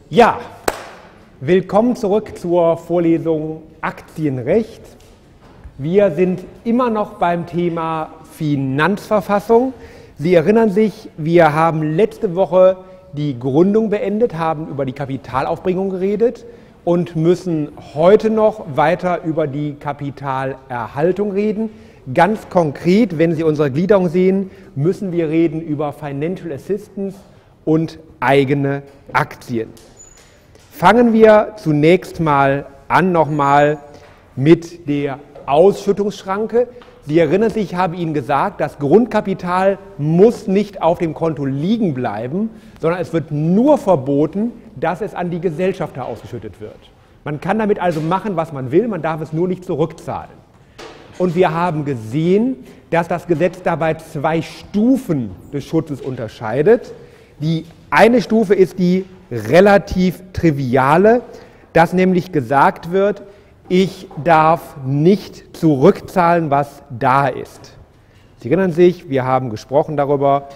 Ja, willkommen zurück zur Vorlesung Aktienrecht. Wir sind immer noch beim Thema Finanzverfassung. Sie erinnern sich, wir haben letzte Woche die Gründung beendet, haben über die Kapitalaufbringung geredet und müssen heute noch weiter über die Kapitalerhaltung reden. Ganz konkret, wenn Sie unsere Gliederung sehen, müssen wir reden über Financial Assistance und eigene Aktien. Fangen wir zunächst mal an nochmal mit der Ausschüttungsschranke. Sie erinnern sich, ich habe Ihnen gesagt, das Grundkapital muss nicht auf dem Konto liegen bleiben, sondern es wird nur verboten, dass es an die Gesellschafter ausgeschüttet wird. Man kann damit also machen, was man will, man darf es nur nicht zurückzahlen. Und wir haben gesehen, dass das Gesetz dabei zwei Stufen des Schutzes unterscheidet. Die eine Stufe ist die relativ triviale, dass nämlich gesagt wird, ich darf nicht zurückzahlen, was da ist. Sie erinnern sich, wir haben gesprochen darüber,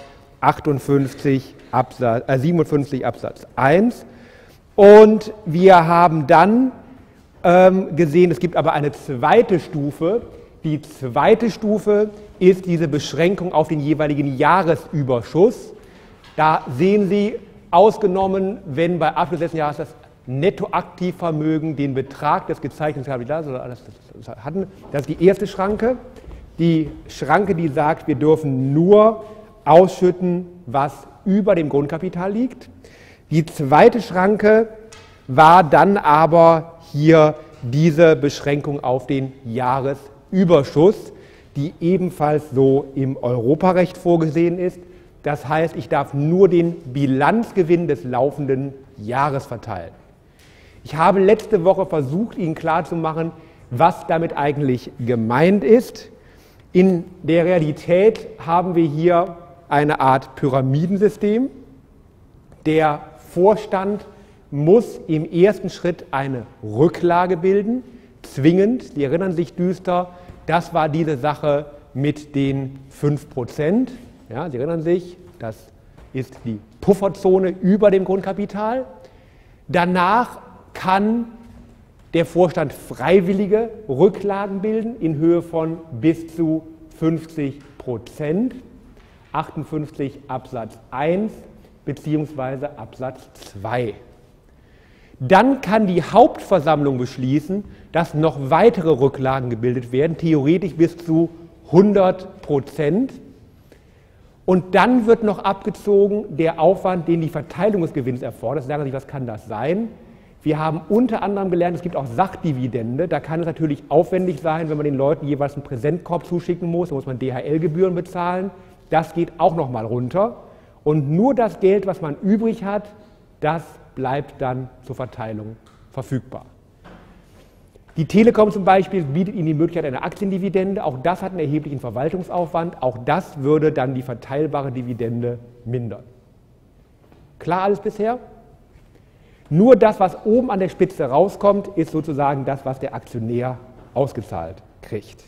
57 Absatz 1. Und wir haben dann gesehen, es gibt aber eine zweite Stufe. Die zweite Stufe ist diese Beschränkung auf den jeweiligen Jahresüberschuss. Da sehen Sie, ausgenommen, wenn bei Abschluss des Jahres das Nettoaktivvermögen den Betrag des gezeichneten Kapitals oder alles hatten. Das ist die erste Schranke. Die Schranke, die sagt, wir dürfen nur ausschütten, was über dem Grundkapital liegt. Die zweite Schranke war dann aber hier diese Beschränkung auf den Jahresüberschuss, die ebenfalls so im Europarecht vorgesehen ist. Das heißt, ich darf nur den Bilanzgewinn des laufenden Jahres verteilen. Ich habe letzte Woche versucht, Ihnen klarzumachen, was damit eigentlich gemeint ist. In der Realität haben wir hier eine Art Pyramidensystem. Der Vorstand muss im ersten Schritt eine Rücklage bilden, zwingend. Sie erinnern sich düster, das war diese Sache mit den 5%. Ja, Sie erinnern sich, das ist die Pufferzone über dem Grundkapital. Danach kann der Vorstand freiwillige Rücklagen bilden in Höhe von bis zu 50%, 58 Absatz 1 bzw. Absatz 2. Dann kann die Hauptversammlung beschließen, dass noch weitere Rücklagen gebildet werden, theoretisch bis zu 100%. Und dann wird noch abgezogen der Aufwand, den die Verteilung des Gewinns erfordert. Sagen Sie, was kann das sein? Wir haben unter anderem gelernt, es gibt auch Sachdividende. Da kann es natürlich aufwendig sein, wenn man den Leuten jeweils einen Präsentkorb zuschicken muss. Da muss man DHL-Gebühren bezahlen. Das geht auch noch mal runter. Und nur das Geld, was man übrig hat, das bleibt dann zur Verteilung verfügbar. Die Telekom zum Beispiel bietet Ihnen die Möglichkeit einer Aktiendividende. Auch das hat einen erheblichen Verwaltungsaufwand. Auch das würde dann die verteilbare Dividende mindern. Klar alles bisher? Nur das, was oben an der Spitze rauskommt, ist sozusagen das, was der Aktionär ausgezahlt kriegt.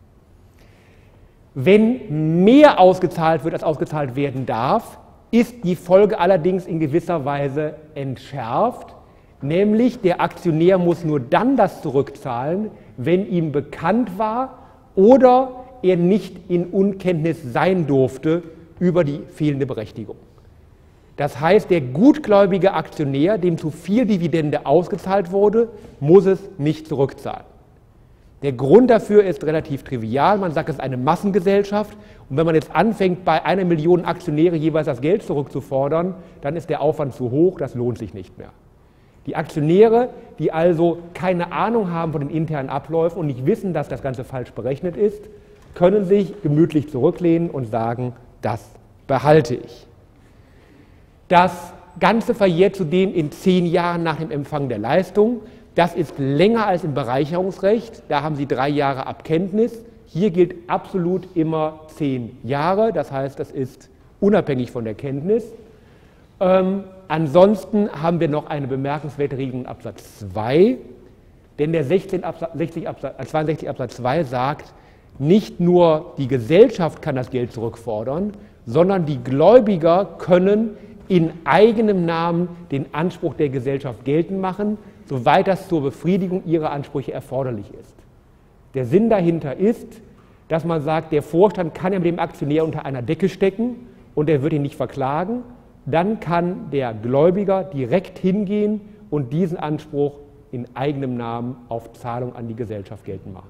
Wenn mehr ausgezahlt wird, als ausgezahlt werden darf, ist die Folge allerdings in gewisser Weise entschärft. Nämlich der Aktionär muss nur dann das zurückzahlen, wenn ihm bekannt war oder er nicht in Unkenntnis sein durfte über die fehlende Berechtigung. Das heißt, der gutgläubige Aktionär, dem zu viel Dividende ausgezahlt wurde, muss es nicht zurückzahlen. Der Grund dafür ist relativ trivial. Man sagt, es ist eine Massengesellschaft. Und wenn man jetzt anfängt, bei 1 Million Aktionäre jeweils das Geld zurückzufordern, dann ist der Aufwand zu hoch, das lohnt sich nicht mehr. Die Aktionäre, die also keine Ahnung haben von den internen Abläufen und nicht wissen, dass das Ganze falsch berechnet ist, können sich gemütlich zurücklehnen und sagen, das behalte ich. Das Ganze verjährt zudem in 10 Jahren nach dem Empfang der Leistung. Das ist länger als im Bereicherungsrecht. Da haben Sie 3 Jahre Abkenntnis. Hier gilt absolut immer 10 Jahre. Das heißt, das ist unabhängig von der Kenntnis. Ansonsten haben wir noch eine bemerkenswerte Regelung in Absatz 2, denn der 62 Absatz 2 sagt, nicht nur die Gesellschaft kann das Geld zurückfordern, sondern die Gläubiger können in eigenem Namen den Anspruch der Gesellschaft geltend machen, soweit das zur Befriedigung ihrer Ansprüche erforderlich ist. Der Sinn dahinter ist, dass man sagt, der Vorstand kann ja mit dem Aktionär unter einer Decke stecken und er wird ihn nicht verklagen. Dann kann der Gläubiger direkt hingehen und diesen Anspruch in eigenem Namen auf Zahlung an die Gesellschaft geltend machen.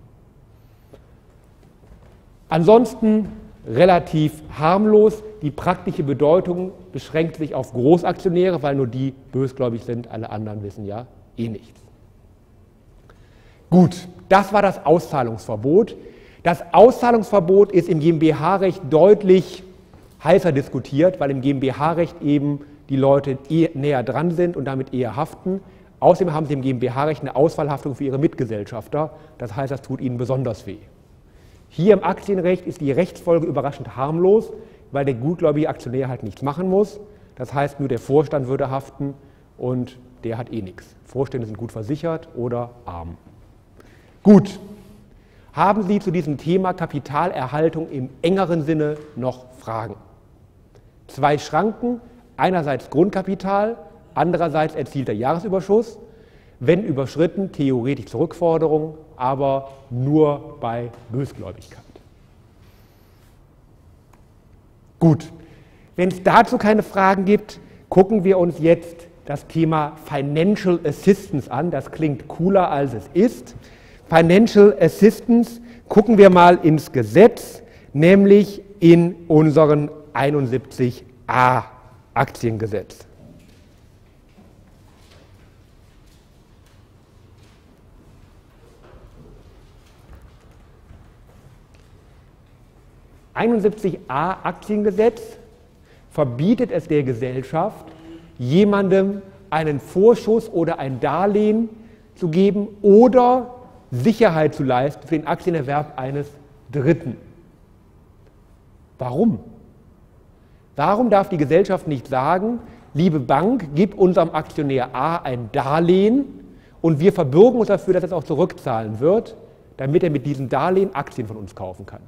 Ansonsten relativ harmlos. Die praktische Bedeutung beschränkt sich auf Großaktionäre, weil nur die bösgläubig sind, alle anderen wissen ja eh nichts. Gut, das war das Auszahlungsverbot. Das Auszahlungsverbot ist im GmbH-Recht deutlich heißer diskutiert, weil im GmbH-Recht eben die Leute näher dran sind und damit eher haften. Außerdem haben sie im GmbH-Recht eine Ausfallhaftung für ihre Mitgesellschafter. Das heißt, das tut ihnen besonders weh. Hier im Aktienrecht ist die Rechtsfolge überraschend harmlos, weil der gutgläubige Aktionär halt nichts machen muss. Das heißt, nur der Vorstand würde haften und der hat eh nichts. Vorstände sind gut versichert oder arm. Gut. Haben Sie zu diesem Thema Kapitalerhaltung im engeren Sinne noch Fragen? 2 Schranken, einerseits Grundkapital, andererseits erzielter Jahresüberschuss, wenn überschritten, theoretisch zur Rückforderung, aber nur bei Bösgläubigkeit. Gut, wenn es dazu keine Fragen gibt, gucken wir uns jetzt das Thema Financial Assistance an. Das klingt cooler, als es ist. Financial Assistance gucken wir mal ins Gesetz, nämlich in unseren 71a Aktiengesetz. A Aktiengesetz verbietet es der Gesellschaft, jemandem einen Vorschuss oder ein Darlehen zu geben oder Sicherheit zu leisten für den Aktienerwerb eines Dritten. Warum? Warum darf die Gesellschaft nicht sagen, liebe Bank, gib unserem Aktionär A ein Darlehen und wir verbürgen uns dafür, dass er es auch zurückzahlen wird, damit er mit diesem Darlehen Aktien von uns kaufen kann?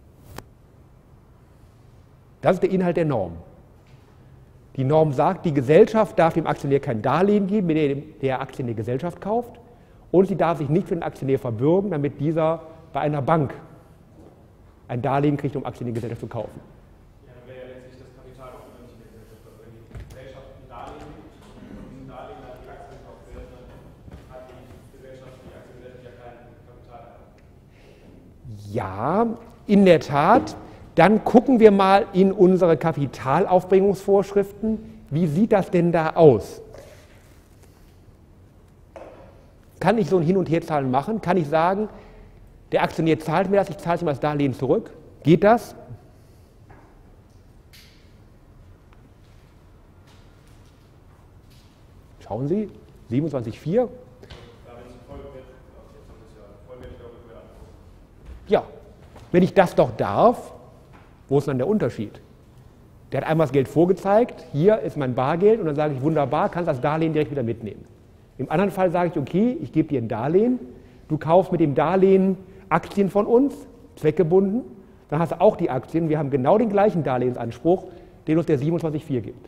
Das ist der Inhalt der Norm. Die Norm sagt, die Gesellschaft darf dem Aktionär kein Darlehen geben, mit dem der Aktien der Gesellschaft kauft, und sie darf sich nicht für den Aktionär verbürgen, damit dieser bei einer Bank ein Darlehen kriegt, um Aktien der Gesellschaft zu kaufen. Ja, dann wäre ja letztlich das Kapital auch nicht der Gesellschaft. Wenn die Gesellschaft ein Darlehen gibt und diesem Darlehen dann die Aktien gekauft werden, dann hat die Gesellschaft, die Aktiengesellschaft ja kein Kapital. Ja, in der Tat. Dann gucken wir mal in unsere Kapitalaufbringungsvorschriften. Wie sieht das denn da aus? Kann ich so ein Hin- und Herzahlen machen? Kann ich sagen, der Aktionär zahlt mir das, ich zahle ihm das Darlehen zurück? Geht das? Schauen Sie, 27,4. Ja, wenn ich das doch darf, wo ist dann der Unterschied? Der hat einmal das Geld vorgezeigt, hier ist mein Bargeld, und dann sage ich, wunderbar, kannst das Darlehen direkt wieder mitnehmen. Im anderen Fall sage ich, okay, ich gebe dir ein Darlehen, du kaufst mit dem Darlehen Aktien von uns, zweckgebunden, dann hast du auch die Aktien, wir haben genau den gleichen Darlehensanspruch, den uns der 27,4 gibt.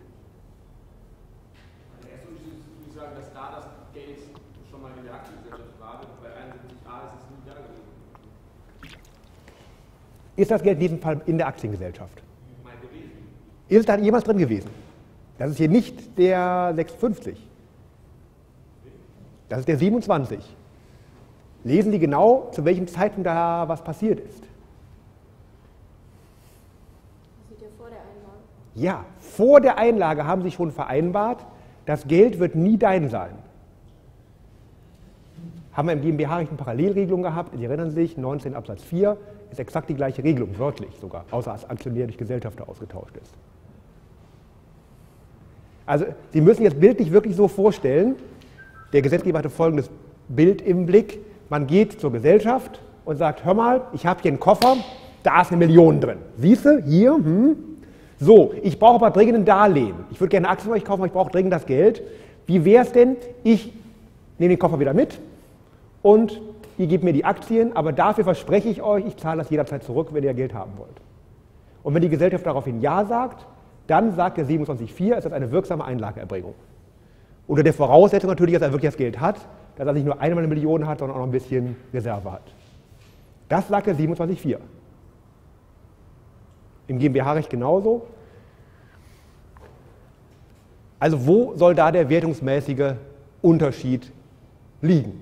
Der erste Unterschied ist, ich sagen, dass da das Geld schon mal in der Aktiengesellschaft war, bei 71a ist es nie da gewesen. Ist das Geld in diesem Fall in der Aktiengesellschaft? Ist da jemals drin gewesen? Das ist hier nicht der 650. Das ist der 27. Lesen Sie genau, zu welchem Zeitpunkt da was passiert ist. Das sieht ja vor der Einlage. Ja, vor der Einlage haben Sie schon vereinbart, das Geld wird nie dein sein. Haben wir im GmbH-Recht eine Parallelregelung gehabt, Sie erinnern sich, 19 Absatz 4 ist exakt die gleiche Regelung, wörtlich sogar, außer als Aktionär durch Gesellschafter ausgetauscht ist. Also Sie müssen jetzt bildlich wirklich so vorstellen, der Gesetzgeber hatte folgendes Bild im Blick: Man geht zur Gesellschaft und sagt, hör mal, ich habe hier einen Koffer, da ist 1 Million drin. Siehst du, hier, So, ich brauche aber dringend ein Darlehen. Ich würde gerne Aktien von euch kaufen, aber ich brauche dringend das Geld. Wie wäre es denn, ich nehme den Koffer wieder mit und ihr gebt mir die Aktien, aber dafür verspreche ich euch, ich zahle das jederzeit zurück, wenn ihr Geld haben wollt. Und wenn die Gesellschaft daraufhin Ja sagt, dann sagt der 27.4, ist das eine wirksame Einlageerbringung. Unter der Voraussetzung natürlich, dass er wirklich das Geld hat, dass er nicht nur einmal eine Million hat, sondern auch noch ein bisschen Reserve hat. Das sagt der 27.4. Im GmbH-Recht genauso. Also wo soll da der wertungsmäßige Unterschied liegen?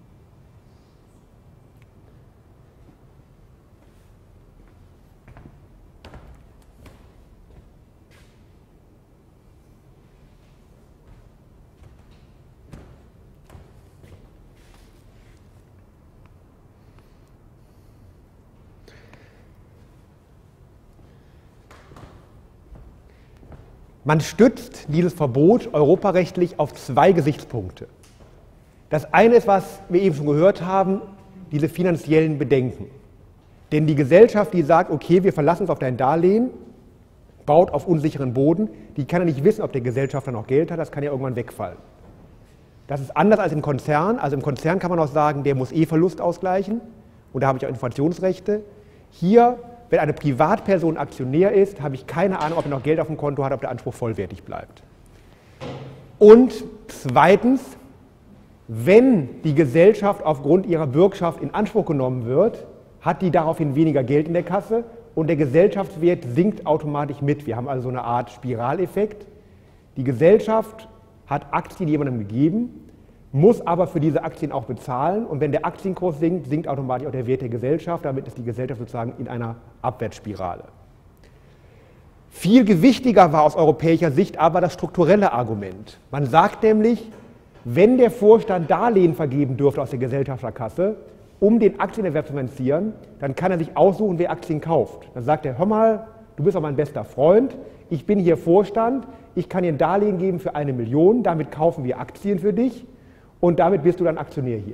Man stützt dieses Verbot europarechtlich auf zwei Gesichtspunkte. Das eine ist, was wir eben schon gehört haben, diese finanziellen Bedenken. Denn die Gesellschaft, die sagt, okay, wir verlassen uns auf dein Darlehen, baut auf unsicheren Boden, die kann ja nicht wissen, ob der Gesellschafter noch Geld hat, das kann ja irgendwann wegfallen. Das ist anders als im Konzern. Also im Konzern kann man auch sagen, der muss Verlust ausgleichen und da habe ich auch Informationsrechte. Hier, wenn eine Privatperson Aktionär ist, habe ich keine Ahnung, ob er noch Geld auf dem Konto hat, ob der Anspruch vollwertig bleibt. Und zweitens, wenn die Gesellschaft aufgrund ihrer Bürgschaft in Anspruch genommen wird, hat die daraufhin weniger Geld in der Kasse und der Gesellschaftswert sinkt automatisch mit. Wir haben also so eine Art Spiraleffekt. Die Gesellschaft hat Aktien jemandem gegeben, muss aber für diese Aktien auch bezahlen und wenn der Aktienkurs sinkt, sinkt automatisch auch der Wert der Gesellschaft, damit ist die Gesellschaft sozusagen in einer Abwärtsspirale. Viel gewichtiger war aus europäischer Sicht aber das strukturelle Argument. Man sagt nämlich, wenn der Vorstand Darlehen vergeben dürfte aus der Gesellschafterkasse, um den Aktienerwerb zu finanzieren, dann kann er sich aussuchen, wer Aktien kauft. Dann sagt er, hör mal, du bist doch mein bester Freund, ich bin hier Vorstand, ich kann dir ein Darlehen geben für 1 Million, damit kaufen wir Aktien für dich. Und damit bist du dann Aktionär hier.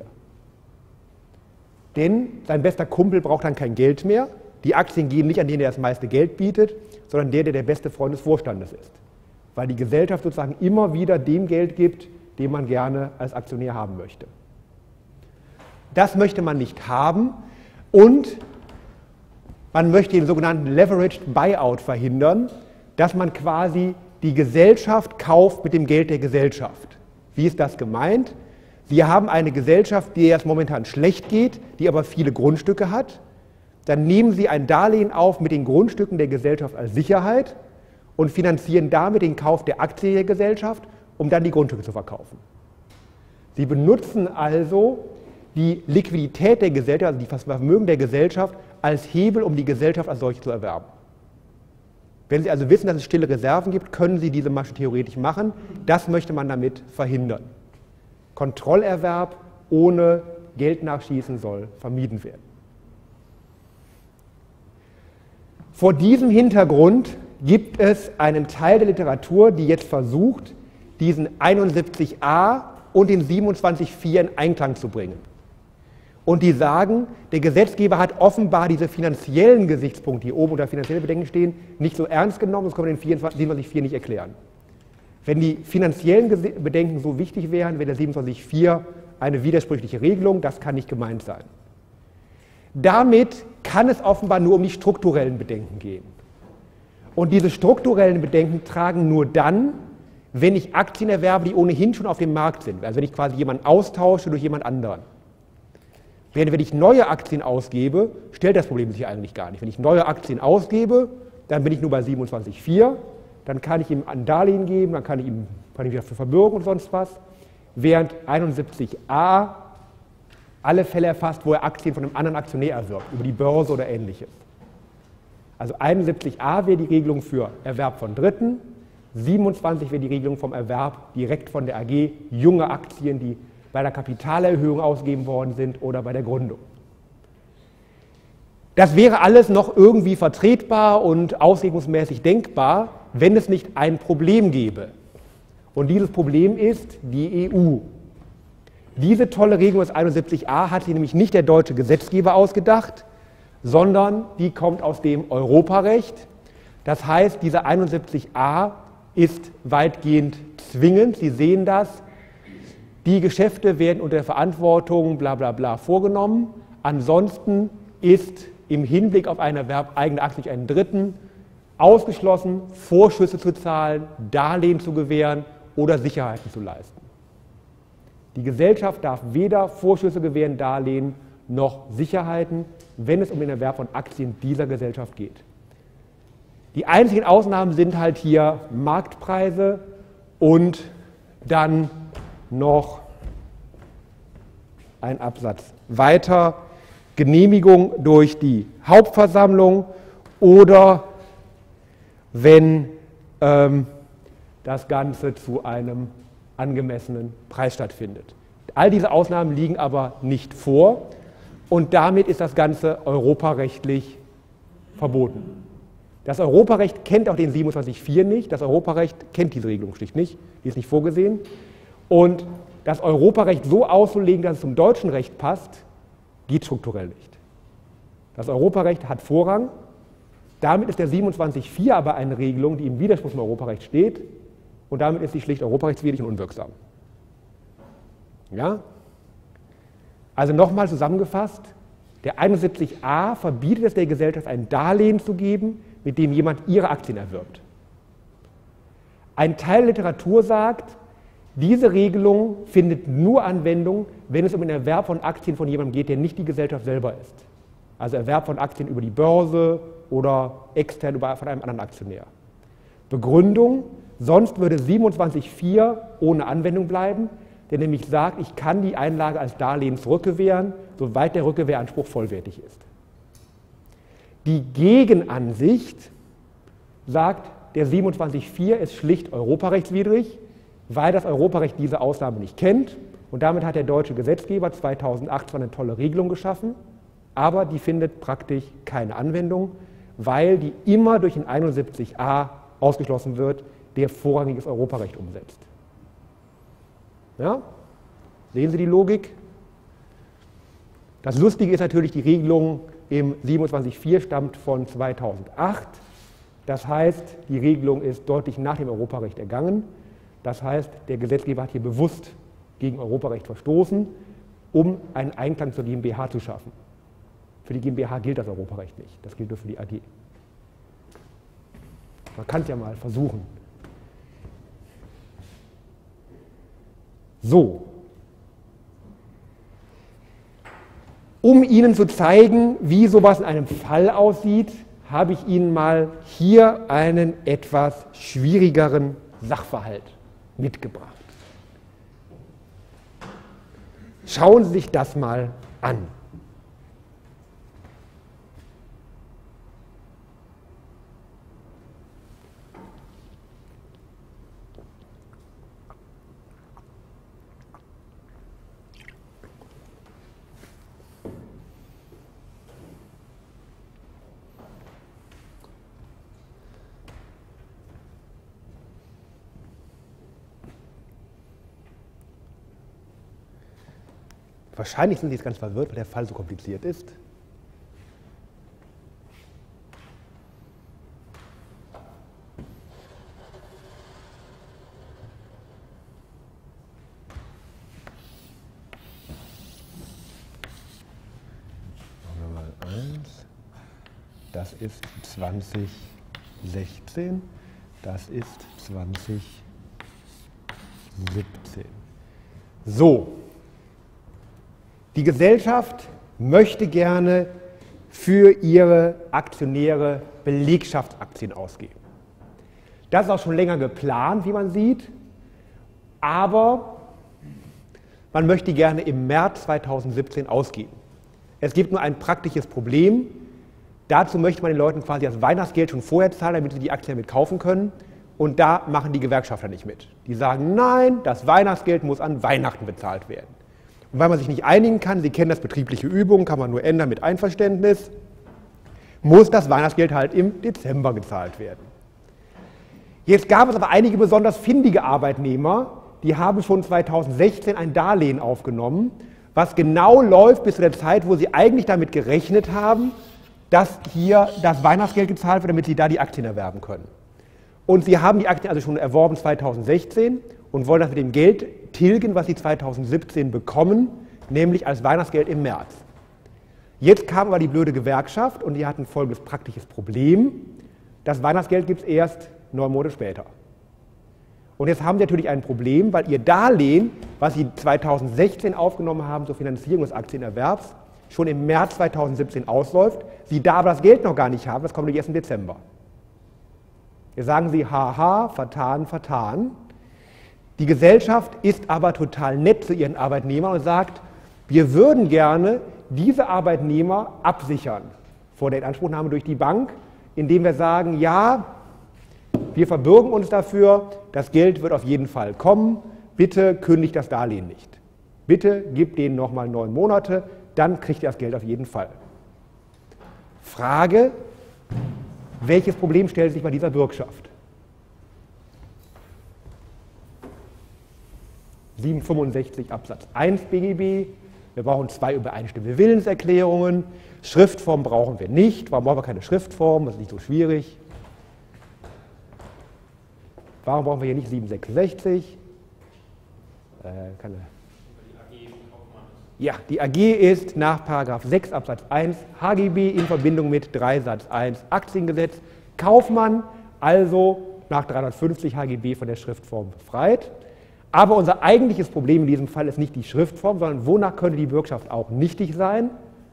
Denn sein bester Kumpel braucht dann kein Geld mehr. Die Aktien gehen nicht an den, der das meiste Geld bietet, sondern der der beste Freund des Vorstandes ist. Weil die Gesellschaft sozusagen immer wieder dem Geld gibt, den man gerne als Aktionär haben möchte. Das möchte man nicht haben und man möchte den sogenannten Leveraged Buyout verhindern, dass man quasi die Gesellschaft kauft mit dem Geld der Gesellschaft. Wie ist das gemeint? Sie haben eine Gesellschaft, der es momentan schlecht geht, die aber viele Grundstücke hat. Dann nehmen Sie ein Darlehen auf mit den Grundstücken der Gesellschaft als Sicherheit und finanzieren damit den Kauf der Aktien der Gesellschaft, um dann die Grundstücke zu verkaufen. Sie benutzen also die Liquidität der Gesellschaft, also das Vermögen der Gesellschaft, als Hebel, um die Gesellschaft als solche zu erwerben. Wenn Sie also wissen, dass es stille Reserven gibt, können Sie diese Masche theoretisch machen. Das möchte man damit verhindern. Kontrollerwerb ohne Geldnachschießen soll vermieden werden. Vor diesem Hintergrund gibt es einen Teil der Literatur, die jetzt versucht, diesen 71a und den 27.4 in Einklang zu bringen. Und die sagen, der Gesetzgeber hat offenbar diese finanziellen Gesichtspunkte, die oben unter finanzielle Bedenken stehen, nicht so ernst genommen, das können wir den 27.4 nicht erklären. Wenn die finanziellen Bedenken so wichtig wären, wäre der 27.4 eine widersprüchliche Regelung, das kann nicht gemeint sein. Damit kann es offenbar nur um die strukturellen Bedenken gehen. Und diese strukturellen Bedenken tragen nur dann, wenn ich Aktien erwerbe, die ohnehin schon auf dem Markt sind, also wenn ich quasi jemanden austausche durch jemand anderen. Während wenn ich neue Aktien ausgebe, stellt das Problem sich eigentlich gar nicht. Wenn ich neue Aktien ausgebe, dann bin ich nur bei 27.4, dann kann ich ihm ein Darlehen geben, dann kann ich ihn dafür verbürgen und sonst was. Während 71a alle Fälle erfasst, wo er Aktien von einem anderen Aktionär erwirbt, über die Börse oder ähnliches. Also 71a wäre die Regelung für Erwerb von Dritten, 27 wäre die Regelung vom Erwerb direkt von der AG, junge Aktien, die bei der Kapitalerhöhung ausgegeben worden sind oder bei der Gründung. Das wäre alles noch irgendwie vertretbar und auslegungsmäßig denkbar, wenn es nicht ein Problem gäbe. Und dieses Problem ist die EU. Diese tolle Regelung des 71a hat sich nämlich nicht der deutsche Gesetzgeber ausgedacht, sondern die kommt aus dem Europarecht. Das heißt, diese 71a ist weitgehend zwingend. Sie sehen das. Die Geschäfte werden unter der Verantwortung bla bla bla vorgenommen. Ansonsten ist im Hinblick auf einen Erwerb eigener Aktien durch einen Dritten ausgeschlossen, Vorschüsse zu zahlen, Darlehen zu gewähren oder Sicherheiten zu leisten. Die Gesellschaft darf weder Vorschüsse gewähren, Darlehen noch Sicherheiten, wenn es um den Erwerb von Aktien dieser Gesellschaft geht. Die einzigen Ausnahmen sind halt hier Marktpreise und dann noch ein Absatz weiter, Genehmigung durch die Hauptversammlung oder wenn das Ganze zu einem angemessenen Preis stattfindet. All diese Ausnahmen liegen aber nicht vor und damit ist das Ganze europarechtlich verboten. Das Europarecht kennt auch den 27.4 nicht, das Europarecht kennt diese Regelung schlicht nicht, die ist nicht vorgesehen. Und das Europarecht so auszulegen, dass es zum deutschen Recht passt, geht strukturell nicht. Das Europarecht hat Vorrang, damit ist der 27.4 aber eine Regelung, die im Widerspruch zum Europarecht steht und damit ist sie schlicht europarechtswidrig und unwirksam. Ja? Also nochmal zusammengefasst, der 71a verbietet es der Gesellschaft, ein Darlehen zu geben, mit dem jemand ihre Aktien erwirbt. Ein Teil der Literatur sagt, diese Regelung findet nur Anwendung, wenn es um den Erwerb von Aktien von jemandem geht, der nicht die Gesellschaft selber ist. Also Erwerb von Aktien über die Börse oder extern von einem anderen Aktionär. Begründung, sonst würde 27.4 ohne Anwendung bleiben, der nämlich sagt, ich kann die Einlage als Darlehen zurückgewähren, soweit der Rückgewehranspruch vollwertig ist. Die Gegenansicht sagt, der 27.4 ist schlicht europarechtswidrig, weil das Europarecht diese Ausnahme nicht kennt und damit hat der deutsche Gesetzgeber 2008 zwar eine tolle Regelung geschaffen, aber die findet praktisch keine Anwendung, weil die immer durch den 71a ausgeschlossen wird, der vorrangiges Europarecht umsetzt. Ja? Sehen Sie die Logik? Das Lustige ist natürlich, die Regelung im 27.4 stammt von 2008. Das heißt, die Regelung ist deutlich nach dem Europarecht ergangen. Das heißt, der Gesetzgeber hat hier bewusst gegen Europarecht verstoßen, um einen Einklang zur GmbH zu schaffen. Für die GmbH gilt das Europarecht nicht, das gilt nur für die AG. Man kann es ja mal versuchen. So. Um Ihnen zu zeigen, wie sowas in einem Fall aussieht, habe ich Ihnen mal hier einen etwas schwierigeren Sachverhalt mitgebracht. Schauen Sie sich das mal an. Wahrscheinlich sind Sie jetzt ganz verwirrt, weil der Fall so kompliziert ist. Machen wir mal 1. Das ist 2016. Das ist 2017. So. Die Gesellschaft möchte gerne für ihre Aktionäre Belegschaftsaktien ausgeben. Das ist auch schon länger geplant, wie man sieht, aber man möchte gerne im März 2017 ausgeben. Es gibt nur ein praktisches Problem. Dazu möchte man den Leuten quasi das Weihnachtsgeld schon vorher zahlen, damit sie die Aktien damit kaufen können. Und da machen die Gewerkschafter nicht mit. Die sagen, nein, das Weihnachtsgeld muss an Weihnachten bezahlt werden. Und weil man sich nicht einigen kann, Sie kennen das, betriebliche Übungen, kann man nur ändern mit Einverständnis, muss das Weihnachtsgeld halt im Dezember gezahlt werden. Jetzt gab es aber einige besonders findige Arbeitnehmer, die haben schon 2016 ein Darlehen aufgenommen, was genau läuft bis zu der Zeit, wo sie eigentlich damit gerechnet haben, dass hier das Weihnachtsgeld gezahlt wird, damit sie da die Aktien erwerben können. Und sie haben die Aktien also schon erworben 2016 und wollen das mit dem Geld tilgen, was sie 2017 bekommen, nämlich als Weihnachtsgeld im März. Jetzt kam aber die blöde Gewerkschaft und die hatten folgendes praktisches Problem. Das Weihnachtsgeld gibt es erst 9 Monate später. Und jetzt haben Sie natürlich ein Problem, weil Ihr Darlehen, was Sie 2016 aufgenommen haben zur Finanzierung des Aktienerwerbs, schon im März 2017 ausläuft, Sie da aber das Geld noch gar nicht haben, das kommt erst im Dezember. Jetzt sagen Sie, haha, vertan, vertan. Die Gesellschaft ist aber total nett zu ihren Arbeitnehmern und sagt, wir würden gerne diese Arbeitnehmer absichern vor der Inanspruchnahme durch die Bank, indem wir sagen, ja, wir verbürgen uns dafür, das Geld wird auf jeden Fall kommen, bitte kündigt das Darlehen nicht. Bitte gebt denen nochmal 9 Monate, dann kriegt ihr das Geld auf jeden Fall. Frage, welches Problem stellt sich bei dieser Bürgschaft? 765 Absatz 1 BGB, wir brauchen 2 übereinstimmende Willenserklärungen, Schriftform brauchen wir nicht, warum brauchen wir keine Schriftform, das ist nicht so schwierig. Warum brauchen wir hier nicht 766? Ja, die AG ist nach § 6 Absatz 1 HGB in Verbindung mit 3 Satz 1 Aktiengesetz Kaufmann, also nach 350 HGB von der Schriftform befreit. Aber unser eigentliches Problem in diesem Fall ist nicht die Schriftform, sondern wonach könnte die Bürgschaft auch nichtig sein?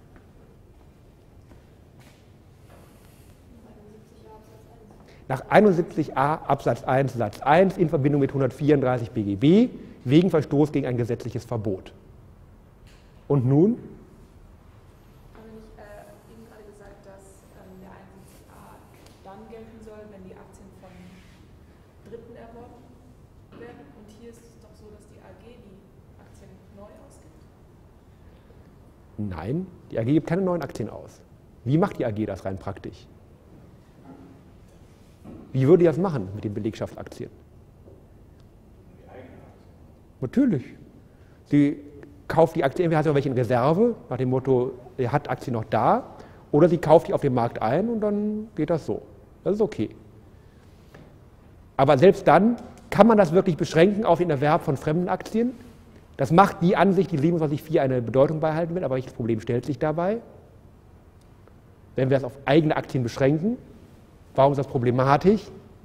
Nach 71a Absatz 1 Satz 1 in Verbindung mit 134 BGB wegen Verstoß gegen ein gesetzliches Verbot. Und nun? Haben wir nicht eben gerade gesagt, dass der 71a dann gelten soll, wenn die Aktien von Dritten erworben werden? Und hier ist es doch so, dass die AG die Aktien neu ausgibt? Nein, die AG gibt keine neuen Aktien aus. Wie macht die AG das rein praktisch? Wie würde die das machen mit den Belegschaftsaktien? Natürlich. Sie kauft die Aktien, entweder hat sie noch welche in Reserve, nach dem Motto, er hat Aktien noch da, oder sie kauft die auf dem Markt ein und dann geht das so. Das ist okay. Aber selbst dann kann man das wirklich beschränken auf den Erwerb von fremden Aktien. Das macht die Ansicht, die 27.4 eine Bedeutung beibehalten will, aber welches Problem stellt sich dabei? Wenn wir das auf eigene Aktien beschränken, warum ist das problematisch?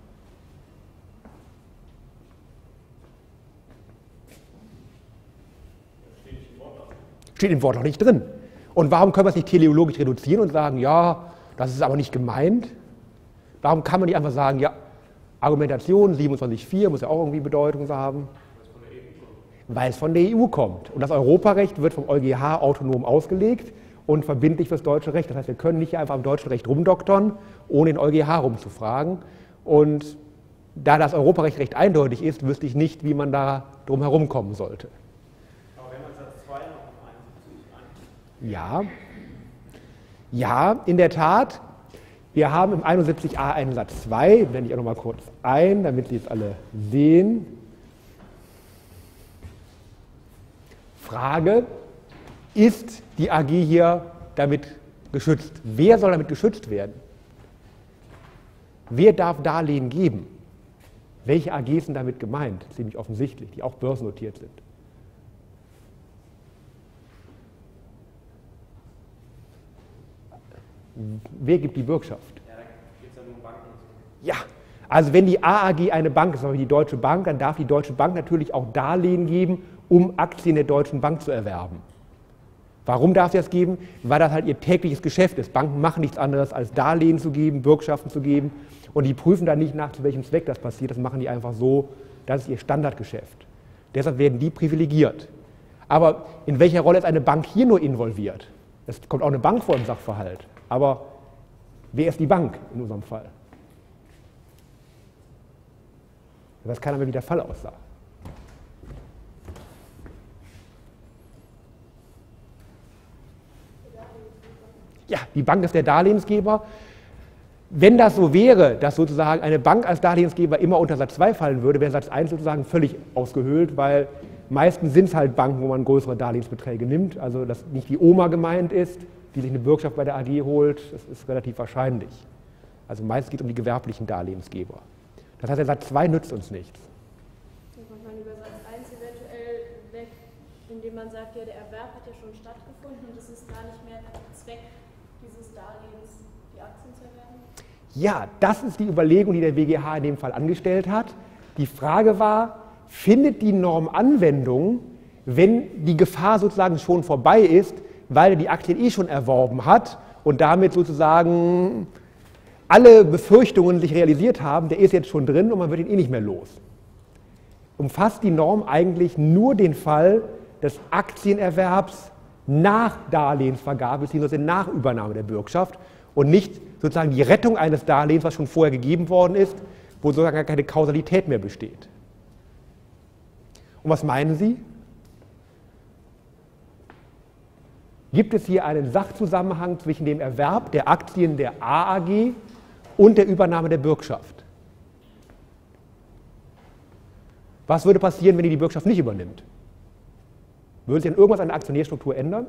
Steht im Wort noch nicht drin. Und warum können wir es nicht teleologisch reduzieren und sagen, ja, das ist aber nicht gemeint? Warum kann man nicht einfach sagen, ja, Argumentation 27.4 muss ja auch irgendwie Bedeutung haben? Weil es von der EU kommt. Und das Europarecht wird vom EuGH autonom ausgelegt und verbindlich fürs deutsche Recht. Das heißt, wir können nicht einfach am deutschen Recht rumdoktern, ohne den EuGH rumzufragen. Und da das Europarecht recht eindeutig ist, wüsste ich nicht, wie man da drum herum kommen sollte. Aber wenn man Satz 2 noch um 71 an. Ja, ja, in der Tat. Wir haben im 71a einen Satz 2, blende ich auch noch mal kurz ein, damit Sie es alle sehen. Frage, ist die AG hier damit geschützt? Wer soll damit geschützt werden? Wer darf Darlehen geben? Welche AGs sind damit gemeint? Ziemlich offensichtlich, die auch börsennotiert sind. Wer gibt die Bürgschaft? Ja, da geht es ja nur um Banken. Ja, also wenn die AAG eine Bank ist, wie die Deutsche Bank, dann darf die Deutsche Bank natürlich auch Darlehen geben, um Aktien der Deutschen Bank zu erwerben. Warum darf sie das geben? Weil das halt ihr tägliches Geschäft ist. Banken machen nichts anderes, als Darlehen zu geben, Bürgschaften zu geben. Und die prüfen dann nicht nach, zu welchem Zweck das passiert. Das machen die einfach so. Das ist ihr Standardgeschäft. Deshalb werden die privilegiert. Aber in welcher Rolle ist eine Bank hier nur involviert? Es kommt auch eine Bank vor im Sachverhalt. Aber wer ist die Bank in unserem Fall? Ich weiß keiner mehr, wie der Fall aussah. Ja, die Bank ist der Darlehensgeber. Wenn das so wäre, dass sozusagen eine Bank als Darlehensgeber immer unter Satz 2 fallen würde, wäre Satz 1 sozusagen völlig ausgehöhlt, weil meistens sind es halt Banken, wo man größere Darlehensbeträge nimmt, also dass nicht die Oma gemeint ist, die sich eine Bürgschaft bei der AG holt, das ist relativ wahrscheinlich. Also meistens geht es um die gewerblichen Darlehensgeber. Das heißt, der Satz 2 nützt uns nichts. Dann kommt man über Satz 1 eventuell weg, indem man sagt, ja, der Erwerb hat ja schon stattgefunden und es ist gar nicht mehr Zweck dieses Darlehens, die Aktien zu erwerben? Ja, das ist die Überlegung, die der WGH in dem Fall angestellt hat. Die Frage war, findet die Norm Anwendung, wenn die Gefahr sozusagen schon vorbei ist, weil er die Aktien eh schon erworben hat und damit sozusagen alle Befürchtungen sich realisiert haben, der ist jetzt schon drin und man wird ihn eh nicht mehr los. Umfasst die Norm eigentlich nur den Fall des Aktienerwerbs nach Darlehensvergabe bzw. nach Übernahme der Bürgschaft und nicht sozusagen die Rettung eines Darlehens, was schon vorher gegeben worden ist, wo sozusagen gar keine Kausalität mehr besteht. Und was meinen Sie? Gibt es hier einen Sachzusammenhang zwischen dem Erwerb der Aktien der AAG und der Übernahme der Bürgschaft? Was würde passieren, wenn die Bürgschaft nicht übernimmt? Würde sich denn irgendwas an der Aktionärstruktur ändern?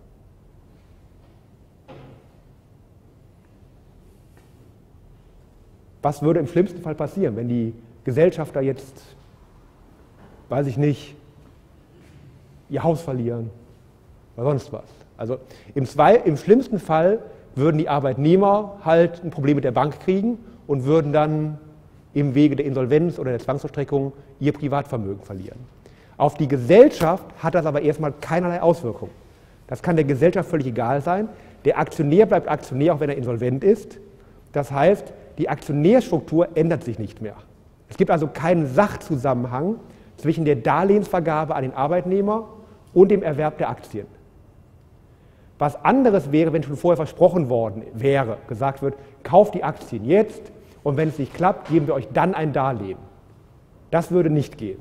Was würde im schlimmsten Fall passieren, wenn die Gesellschafter jetzt, weiß ich nicht, ihr Haus verlieren oder sonst was? Also im schlimmsten Fall würden die Arbeitnehmer halt ein Problem mit der Bank kriegen und würden dann im Wege der Insolvenz oder der Zwangsvollstreckung ihr Privatvermögen verlieren. Auf die Gesellschaft hat das aber erstmal keinerlei Auswirkung. Das kann der Gesellschaft völlig egal sein. Der Aktionär bleibt Aktionär, auch wenn er insolvent ist. Das heißt, die Aktionärstruktur ändert sich nicht mehr. Es gibt also keinen Sachzusammenhang zwischen der Darlehensvergabe an den Arbeitnehmer und dem Erwerb der Aktien. Was anderes wäre, wenn schon vorher versprochen worden wäre, gesagt wird, kauft die Aktien jetzt und wenn es nicht klappt, geben wir euch dann ein Darlehen. Das würde nicht gehen.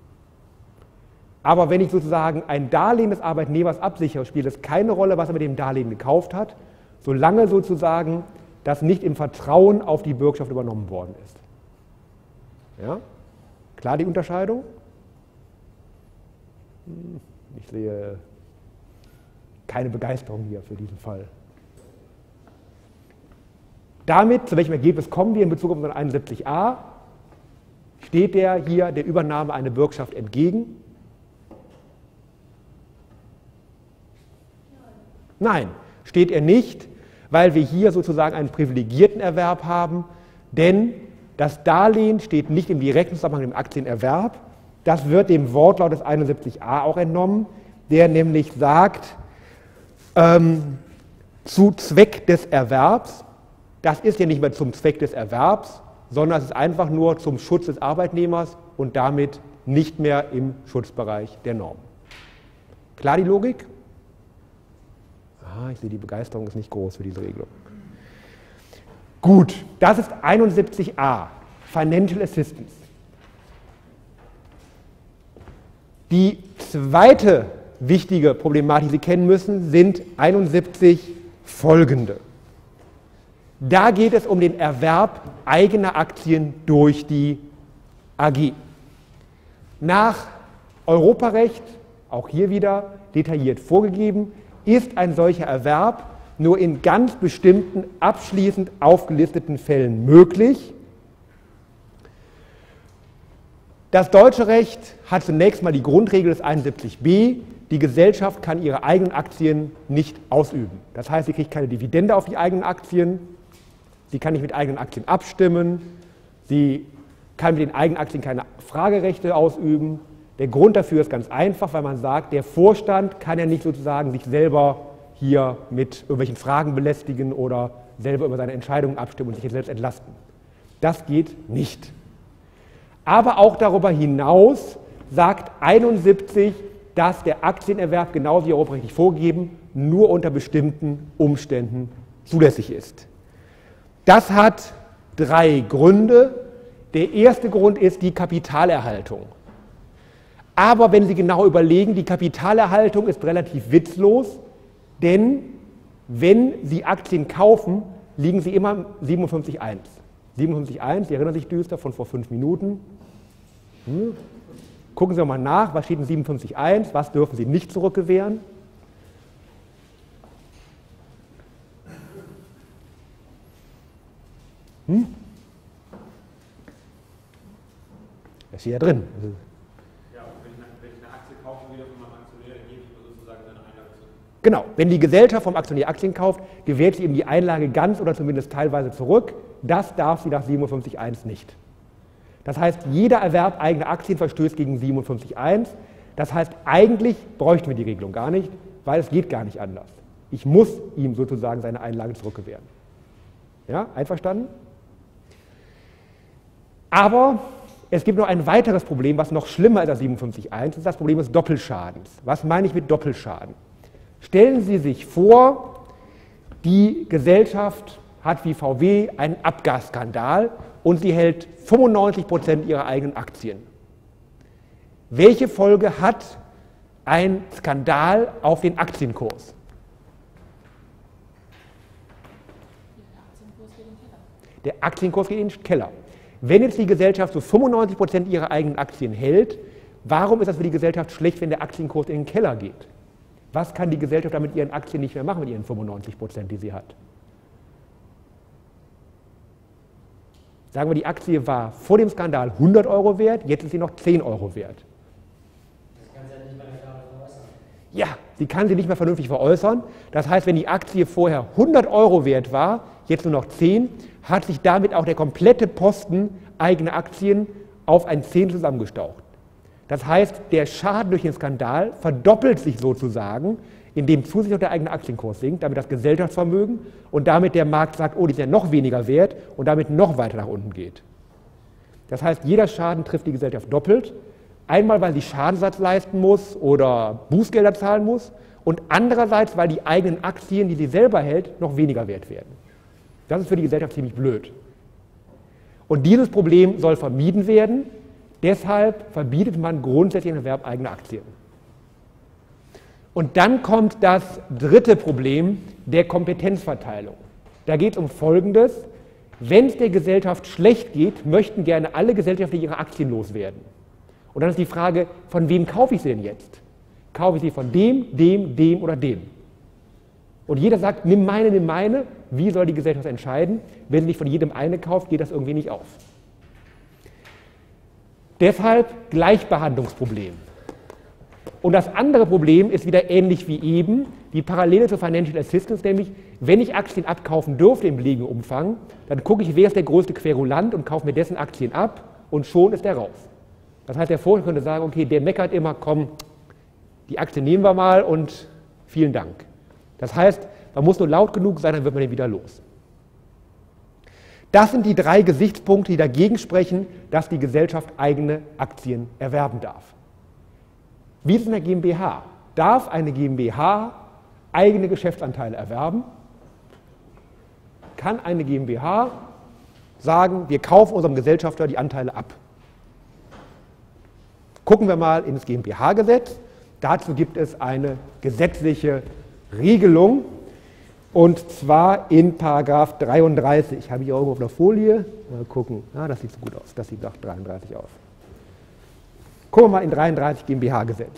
Aber wenn ich sozusagen ein Darlehen des Arbeitnehmers absichere, spielt es keine Rolle, was er mit dem Darlehen gekauft hat, solange sozusagen das nicht im Vertrauen auf die Bürgschaft übernommen worden ist. Ja? Klar die Unterscheidung? Ich sehe keine Begeisterung hier für diesen Fall. Damit, zu welchem Ergebnis kommen wir in Bezug auf unseren 71a? Steht der hier der Übernahme einer Bürgschaft entgegen? Nein, steht er nicht, weil wir hier sozusagen einen privilegierten Erwerb haben, denn das Darlehen steht nicht im direkten Zusammenhang mit dem Aktienerwerb. Das wird dem Wortlaut des 71a auch entnommen, der nämlich sagt, zu Zweck des Erwerbs. Das ist ja nicht mehr zum Zweck des Erwerbs, sondern es ist einfach nur zum Schutz des Arbeitnehmers und damit nicht mehr im Schutzbereich der Norm. Klar die Logik? Ich sehe, die Begeisterung ist nicht groß für diese Regelung. Gut, das ist 71a, Financial Assistance. Die zweite wichtige Problematik, die Sie kennen müssen, sind 71 folgende. Da geht es um den Erwerb eigener Aktien durch die AG. Nach Europarecht, auch hier wieder detailliert vorgegeben, ist ein solcher Erwerb nur in ganz bestimmten, abschließend aufgelisteten Fällen möglich. Das deutsche Recht hat zunächst mal die Grundregel des 71b, die Gesellschaft kann ihre eigenen Aktien nicht ausüben. Das heißt, sie kriegt keine Dividende auf die eigenen Aktien, sie kann nicht mit eigenen Aktien abstimmen, sie kann mit den eigenen Aktien keine Fragerechte ausüben. Der Grund dafür ist ganz einfach, weil man sagt, der Vorstand kann ja nicht sozusagen sich selber hier mit irgendwelchen Fragen belästigen oder selber über seine Entscheidungen abstimmen und sich jetzt selbst entlasten. Das geht nicht. Aber auch darüber hinaus sagt 71, dass der Aktienerwerb, genau wie europarechtlich vorgegeben, nur unter bestimmten Umständen zulässig ist. Das hat drei Gründe. Der erste Grund ist die Kapitalerhaltung. Aber wenn Sie genau überlegen, die Kapitalerhaltung ist relativ witzlos, denn wenn Sie Aktien kaufen, liegen Sie immer 57,1. 57,1, Sie erinnern sich düster von vor 5 Minuten. Gucken Sie mal nach, was steht in 57,1, was dürfen Sie nicht zurückgewähren? Das steht ja drin. Ja, wenn ich eine Aktie kaufe, wieder von meinem Aktionär, dann gebe ich mir sozusagen seine Einlage zurück. Genau, wenn die Gesellschaft vom Aktionär Aktien kauft, gewährt sie ihm die Einlage ganz oder zumindest teilweise zurück. das darf sie nach 57.1 nicht. Das heißt, jeder Erwerb eigener Aktien verstößt gegen 57.1. Das heißt, eigentlich bräuchten wir die Regelung gar nicht, weil es geht gar nicht anders. Ich muss ihm sozusagen seine Einlagen zurückgewähren. Ja, einverstanden? Aber es gibt noch ein weiteres Problem, was noch schlimmer ist als 57.1, das ist das Problem des Doppelschadens. Was meine ich mit Doppelschaden? Stellen Sie sich vor, die Gesellschaft hat wie VW einen Abgasskandal und sie hält 95% ihrer eigenen Aktien. Welche Folge hat ein Skandal auf den Aktienkurs? Der Aktienkurs geht in den Keller. Wenn jetzt die Gesellschaft so 95% ihrer eigenen Aktien hält, warum ist das für die Gesellschaft schlecht, wenn der Aktienkurs in den Keller geht? Was kann die Gesellschaft dann mit ihren Aktien nicht mehr machen, mit ihren 95%, die sie hat? Sagen wir, die Aktie war vor dem Skandal 100 Euro wert, jetzt ist sie noch 10 Euro wert. Das kann sie ja nicht mehr veräußern. Ja, sie kann sie nicht mehr vernünftig veräußern. Das heißt, wenn die Aktie vorher 100 Euro wert war, jetzt nur noch 10, hat sich damit auch der komplette Posten eigene Aktien auf ein 10 zusammengestaucht. Das heißt, der Schaden durch den Skandal verdoppelt sich sozusagen, indem zusätzlich noch der eigene Aktienkurs sinkt, damit das Gesellschaftsvermögen und damit der Markt sagt, oh, die ist ja noch weniger wert und damit noch weiter nach unten geht. Das heißt, jeder Schaden trifft die Gesellschaft doppelt. Einmal, weil sie Schadensersatz leisten muss oder Bußgelder zahlen muss und andererseits, weil die eigenen Aktien, die sie selber hält, noch weniger wert werden. Das ist für die Gesellschaft ziemlich blöd. Und dieses Problem soll vermieden werden. Deshalb verbietet man grundsätzlich den Erwerb eigener Aktien. Und dann kommt das dritte Problem der Kompetenzverteilung. Da geht es um Folgendes. Wenn es der Gesellschaft schlecht geht, möchten gerne alle Gesellschafter ihre Aktien loswerden. Und dann ist die Frage, von wem kaufe ich sie denn jetzt? Kaufe ich sie von dem, dem oder dem? Und jeder sagt, nimm meine, nimm meine. Wie soll die Gesellschaft entscheiden? Wenn sie nicht von jedem eine kauft, geht das irgendwie nicht auf. Deshalb Gleichbehandlungsproblem. Und das andere Problem ist wieder ähnlich wie eben, die Parallele zur Financial Assistance, nämlich, wenn ich Aktien abkaufen dürfte im beliebigen Umfang, dann gucke ich, wer ist der größte Querulant und kaufe mir dessen Aktien ab und schon ist der raus. Das heißt, der Vorstand könnte sagen, okay, der meckert immer, komm, die Aktie nehmen wir mal und vielen Dank. Das heißt, man muss nur laut genug sein, dann wird man den wieder los. Das sind die drei Gesichtspunkte, die dagegen sprechen, dass die Gesellschaft eigene Aktien erwerben darf. Wie ist es in der GmbH? Darf eine GmbH eigene Geschäftsanteile erwerben? Kann eine GmbH sagen, wir kaufen unserem Gesellschafter die Anteile ab? Gucken wir mal ins GmbH-Gesetz. Dazu gibt es eine gesetzliche Regelung, und zwar in § 33. Habe ich auch irgendwo auf der Folie? Mal gucken. Ah, das sieht so gut aus. Das sieht nach 33 aus. Gucken wir mal in 33 GmbH-Gesetz.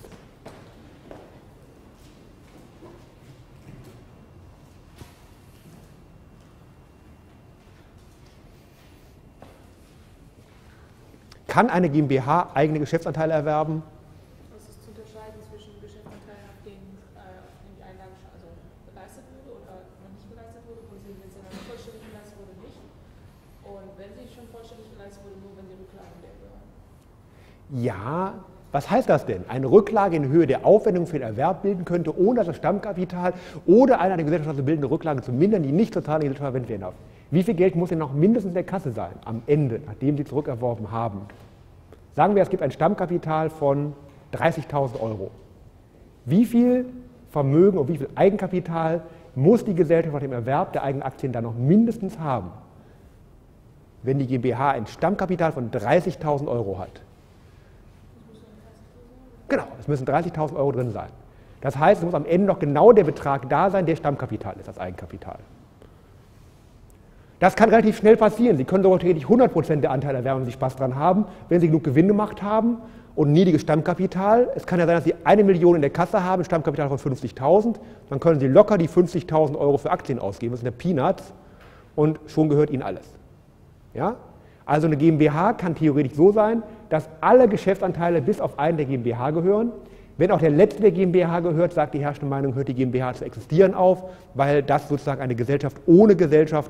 Kann eine GmbH eigene Geschäftsanteile erwerben? Was ist zu unterscheiden zwischen Geschäftsanteilen, auf denen die Einlage geleistet wurde oder noch nicht geleistet wurde, wo sie, wenn sie dann vollständig geleistet wurde, nicht? Und wenn sie schon vollständig geleistet wurde, nur wenn die Rücklagen der gehören? Ja, was heißt das denn? Eine Rücklage in Höhe der Aufwendung für den Erwerb bilden könnte, ohne dass das Stammkapital oder eine der Gesellschafter bildende Rücklage zu mindern, die nicht zur Zahlung der Gesellschaft verwendet werden darf. Wie viel Geld muss denn noch mindestens in der Kasse sein, am Ende, nachdem Sie zurückerworben haben? Sagen wir, es gibt ein Stammkapital von 30.000 Euro. Wie viel Vermögen und wie viel Eigenkapital muss die Gesellschaft nach dem Erwerb der eigenen Aktien dann noch mindestens haben, wenn die GmbH ein Stammkapital von 30.000 Euro hat? Genau, es müssen 30.000 Euro drin sein. Das heißt, es muss am Ende noch genau der Betrag da sein, der Stammkapital ist, das Eigenkapital. Das kann relativ schnell passieren. Sie können sogar theoretisch 100% der Anteile erwerben, wenn Sie Spaß dran haben, wenn Sie genug Gewinn gemacht haben und ein niedriges Stammkapital. Es kann ja sein, dass Sie 1 Million in der Kasse haben, ein Stammkapital von 50.000. Dann können Sie locker die 50.000 Euro für Aktien ausgeben, das sind ja Peanuts, und schon gehört Ihnen alles. Ja? Also eine GmbH kann theoretisch so sein, dass alle Geschäftsanteile bis auf einen der GmbH gehören. Wenn auch der letzte der GmbH gehört, sagt die herrschende Meinung, hört die GmbH zu existieren auf, weil das sozusagen eine Gesellschaft ohne Gesellschafter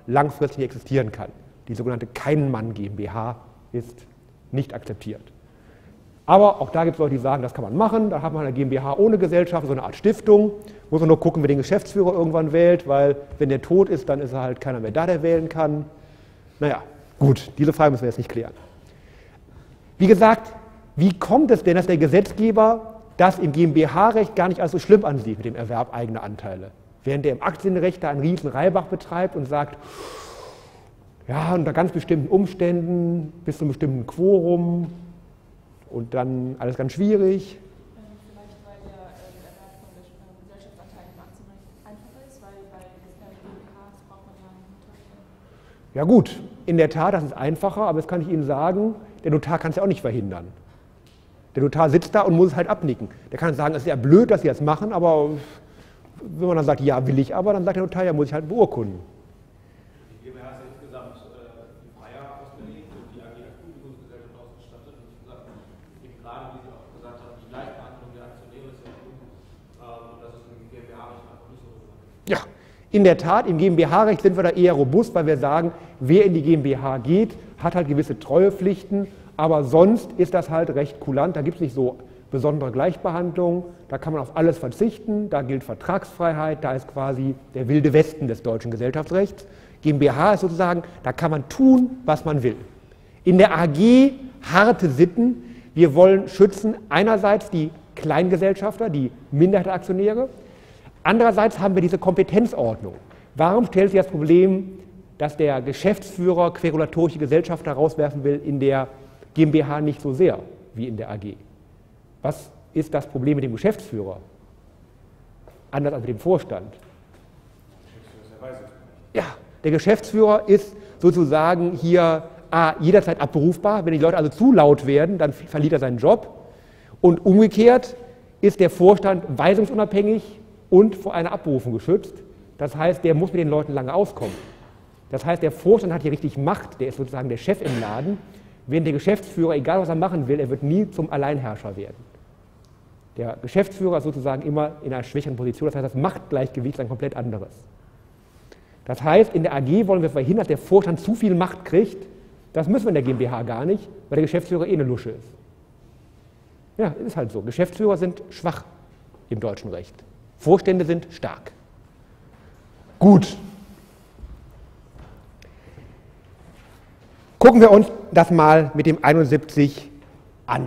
langfristig nicht existieren kann. Die sogenannte Kein-Mann GmbH ist nicht akzeptiert. Aber auch da gibt es Leute, die sagen, das kann man machen, da hat man eine GmbH ohne Gesellschaft, so eine Art Stiftung. Muss man nur gucken, wer den Geschäftsführer irgendwann wählt, weil wenn der tot ist, dann ist halt keiner mehr da, der wählen kann. Naja, gut, diese Frage müssen wir jetzt nicht klären. Wie gesagt, wie kommt es denn, dass der Gesetzgeber das im GmbH-Recht gar nicht als so schlimm ansieht mit dem Erwerb eigener Anteile? Während der im Aktienrecht da einen riesen Reibach betreibt und sagt, ja, unter ganz bestimmten Umständen, bis zu einem bestimmten Quorum und dann alles ganz schwierig. Vielleicht, weil der Erwerb von Gesellschaftsanteilen im Aktienrecht einfacher ist, weil bei GmbHs braucht man ja einen Notar. Ja gut, in der Tat, das ist einfacher, aber jetzt kann ich Ihnen sagen, der Notar kann es ja auch nicht verhindern. Der Notar sitzt da und muss es halt abnicken. Der kann sagen, es ist ja blöd, dass Sie das machen, aber wenn man dann sagt, ja, will ich aber, dann sagt der Notar, ja, muss ich halt beurkunden. Die GmbH ist ja insgesamt freier ausgelegt und die AG als Kündigungsgesellschaft ausgestattet. Und wie gesagt, eben gerade, wie Sie auch gesagt haben, die Gleichbehandlung der Aktionäre ist ja gut. Und das ist im GmbH-Recht einfach nicht so. Ja, in der Tat, im GmbH-Recht sind wir da eher robust, weil wir sagen, wer in die GmbH geht, hat halt gewisse Treuepflichten, aber sonst ist das halt recht kulant. Da gibt es nicht so besondere Gleichbehandlung, da kann man auf alles verzichten, da gilt Vertragsfreiheit, da ist quasi der wilde Westen des deutschen Gesellschaftsrechts. GmbH ist sozusagen, da kann man tun, was man will. In der AG harte Sitten, wir wollen schützen einerseits die Kleingesellschafter, die Minderheitsaktionäre, andererseits haben wir diese Kompetenzordnung. Warum stellt sich das Problem, dass der Geschäftsführer querulatorische Gesellschafter rauswerfen will, in der GmbH nicht so sehr wie in der AG? Was ist das Problem mit dem Geschäftsführer? Anders als mit dem Vorstand. Ja, der Geschäftsführer ist sozusagen hier jederzeit abberufbar. Wenn die Leute also zu laut werden, dann verliert er seinen Job. Und umgekehrt ist der Vorstand weisungsunabhängig und vor einer Abberufung geschützt. Das heißt, der muss mit den Leuten lange auskommen. Das heißt, der Vorstand hat hier richtig Macht, der ist sozusagen der Chef im Laden. Während der Geschäftsführer, egal was er machen will, er wird nie zum Alleinherrscher werden. Der Geschäftsführer ist sozusagen immer in einer schwächeren Position, das heißt, das Machtgleichgewicht ist ein komplett anderes. Das heißt, in der AG wollen wir verhindern, dass der Vorstand zu viel Macht kriegt. Das müssen wir in der GmbH gar nicht, weil der Geschäftsführer eh eine Lusche ist. Ja, ist halt so. Geschäftsführer sind schwach im deutschen Recht. Vorstände sind stark. Gut. Gucken wir uns das mal mit dem 71 an.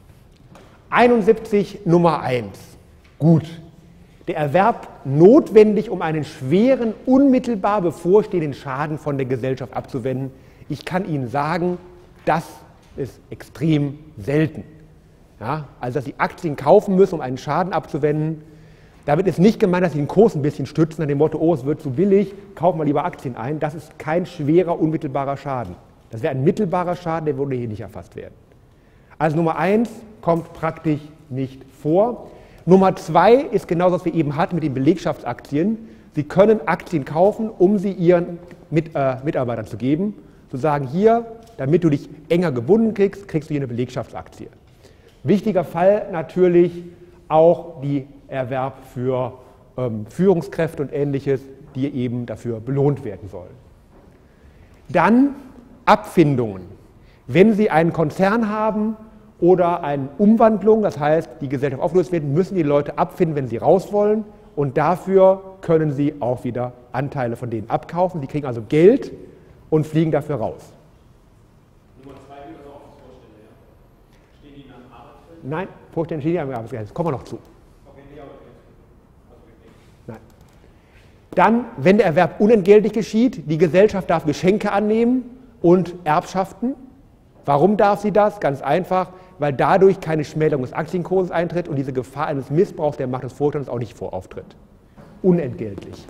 71 Nummer 1. Gut. Der Erwerb notwendig, um einen schweren, unmittelbar bevorstehenden Schaden von der Gesellschaft abzuwenden. Ich kann Ihnen sagen, das ist extrem selten. Ja, also, dass Sie Aktien kaufen müssen, um einen Schaden abzuwenden. Damit ist nicht gemeint, dass Sie den Kurs ein bisschen stützen, nach dem Motto, oh, es wird zu billig, kaufen wir lieber Aktien ein. Das ist kein schwerer, unmittelbarer Schaden. Das wäre ein mittelbarer Schaden, der würde hier nicht erfasst werden. Also Nummer 1 kommt praktisch nicht vor. Nummer 2 ist genauso, was wir eben hatten mit den Belegschaftsaktien. Sie können Aktien kaufen, um sie Ihren Mitarbeitern zu geben. Zu sagen, hier, damit du dich enger gebunden kriegst, kriegst du hier eine Belegschaftsaktie. Wichtiger Fall natürlich auch die Erwerb für Führungskräfte und Ähnliches, die eben dafür belohnt werden sollen. Dann Abfindungen. Wenn Sie einen Konzern haben oder eine Umwandlung, das heißt, die Gesellschaft aufgelöst wird, müssen die Leute abfinden, wenn sie raus wollen. Und dafür können Sie auch wieder Anteile von denen abkaufen. Die kriegen also Geld und fliegen dafür raus. Nummer 2 gilt also auch als Vorstände, ja? Stehen die in einem Arbeitsfeld? Nein, Vorstände stehen nicht am Arbeitsverhältnis. Kommen wir noch zu. Okay, nee, aber Nein. Dann, wenn der Erwerb unentgeltlich geschieht, die Gesellschaft darf Geschenke annehmen und Erbschaften. Warum darf sie das? Ganz einfach, weil dadurch keine Schmälerung des Aktienkurses eintritt und diese Gefahr eines Missbrauchs der Macht des Vorstands auch nicht auftritt. Unentgeltlich.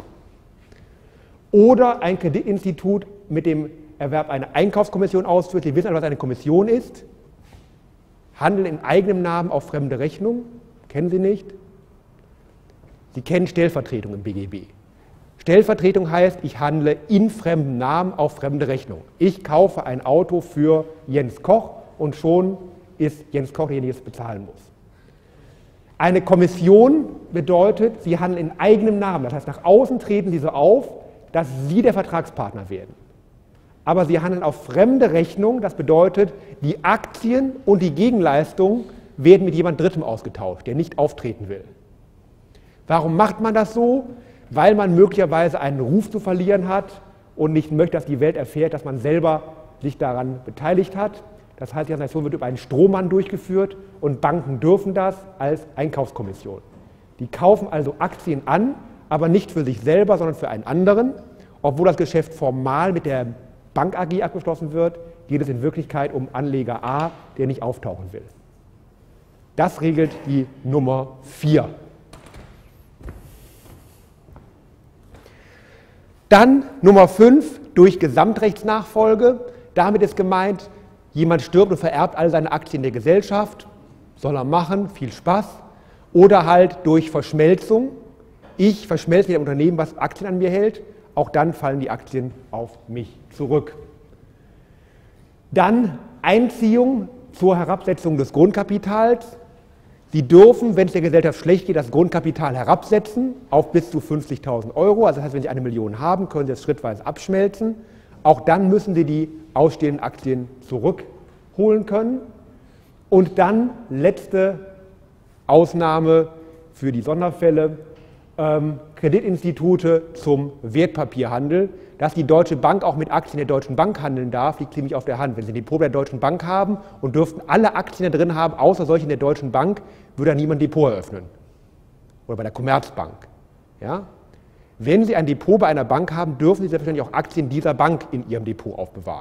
Oder ein Kreditinstitut mit dem Erwerb eine Einkaufskommission ausführt. Sie wissen, was eine Kommission ist. Handeln in eigenem Namen auf fremde Rechnung. Kennen Sie nicht? Sie kennen Stellvertretung im BGB. Stellvertretung heißt, ich handle in fremdem Namen auf fremde Rechnung. Ich kaufe ein Auto für Jens Koch und schon ist Jens Koch derjenige, der es bezahlen muss. Eine Kommission bedeutet, Sie handeln in eigenem Namen. Das heißt, nach außen treten Sie so auf, dass Sie der Vertragspartner werden. Aber Sie handeln auf fremde Rechnung, das bedeutet, die Aktien und die Gegenleistung werden mit jemand Drittem ausgetauscht, der nicht auftreten will. Warum macht man das so? Weil man möglicherweise einen Ruf zu verlieren hat und nicht möchte, dass die Welt erfährt, dass man selber sich daran beteiligt hat. Das heißt, die Transaktion wird über einen Strohmann durchgeführt und Banken dürfen das als Einkaufskommission. Die kaufen also Aktien an, aber nicht für sich selber, sondern für einen anderen. Obwohl das Geschäft formal mit der Bank AG abgeschlossen wird, geht es in Wirklichkeit um Anleger A, der nicht auftauchen will. Das regelt die Nummer 4. Dann Nummer 5 durch Gesamtrechtsnachfolge. Damit ist gemeint, jemand stirbt und vererbt all seine Aktien der Gesellschaft. Soll er machen, viel Spaß. Oder halt durch Verschmelzung. Ich verschmelze mit dem Unternehmen, was Aktien an mir hält. Auch dann fallen die Aktien auf mich zurück. Dann Einziehung zur Herabsetzung des Grundkapitals. Sie dürfen, wenn es der Gesellschaft schlecht geht, das Grundkapital herabsetzen auf bis zu 50.000 Euro. Also das heißt, wenn Sie 1 Million haben, können Sie es schrittweise abschmelzen. Auch dann müssen Sie die ausstehenden Aktien zurückholen können. Und dann letzte Ausnahme für die Sonderfälle, Kreditinstitute zum Wertpapierhandel. Dass die Deutsche Bank auch mit Aktien der Deutschen Bank handeln darf, liegt ziemlich auf der Hand. Wenn Sie ein Depot der Deutschen Bank haben und dürften alle Aktien da drin haben, außer solche in der Deutschen Bank, würde da niemand ein Depot eröffnen. Oder bei der Commerzbank. Ja? Wenn Sie ein Depot bei einer Bank haben, dürfen Sie selbstverständlich auch Aktien dieser Bank in Ihrem Depot aufbewahren.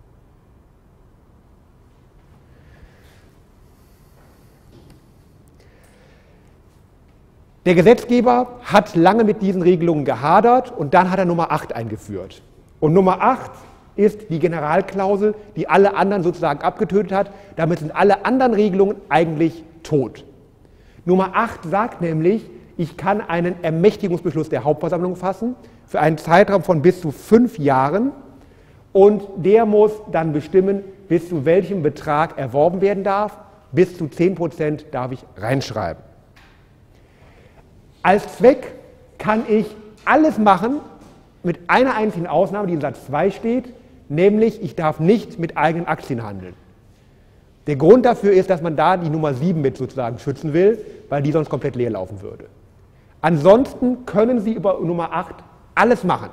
Der Gesetzgeber hat lange mit diesen Regelungen gehadert und dann hat er Nummer 8 eingeführt. Und Nummer 8 ist die Generalklausel, die alle anderen sozusagen abgetötet hat. Damit sind alle anderen Regelungen eigentlich tot. Nummer 8 sagt nämlich, ich kann einen Ermächtigungsbeschluss der Hauptversammlung fassen für einen Zeitraum von bis zu 5 Jahren und der muss dann bestimmen, bis zu welchem Betrag erworben werden darf. Bis zu 10% darf ich reinschreiben. Als Zweck kann ich alles machen, mit einer einzigen Ausnahme, die in Satz 2 steht, nämlich ich darf nicht mit eigenen Aktien handeln. Der Grund dafür ist, dass man da die Nummer 7 mit sozusagen schützen will, weil die sonst komplett leer laufen würde. Ansonsten können Sie über Nummer 8 alles machen.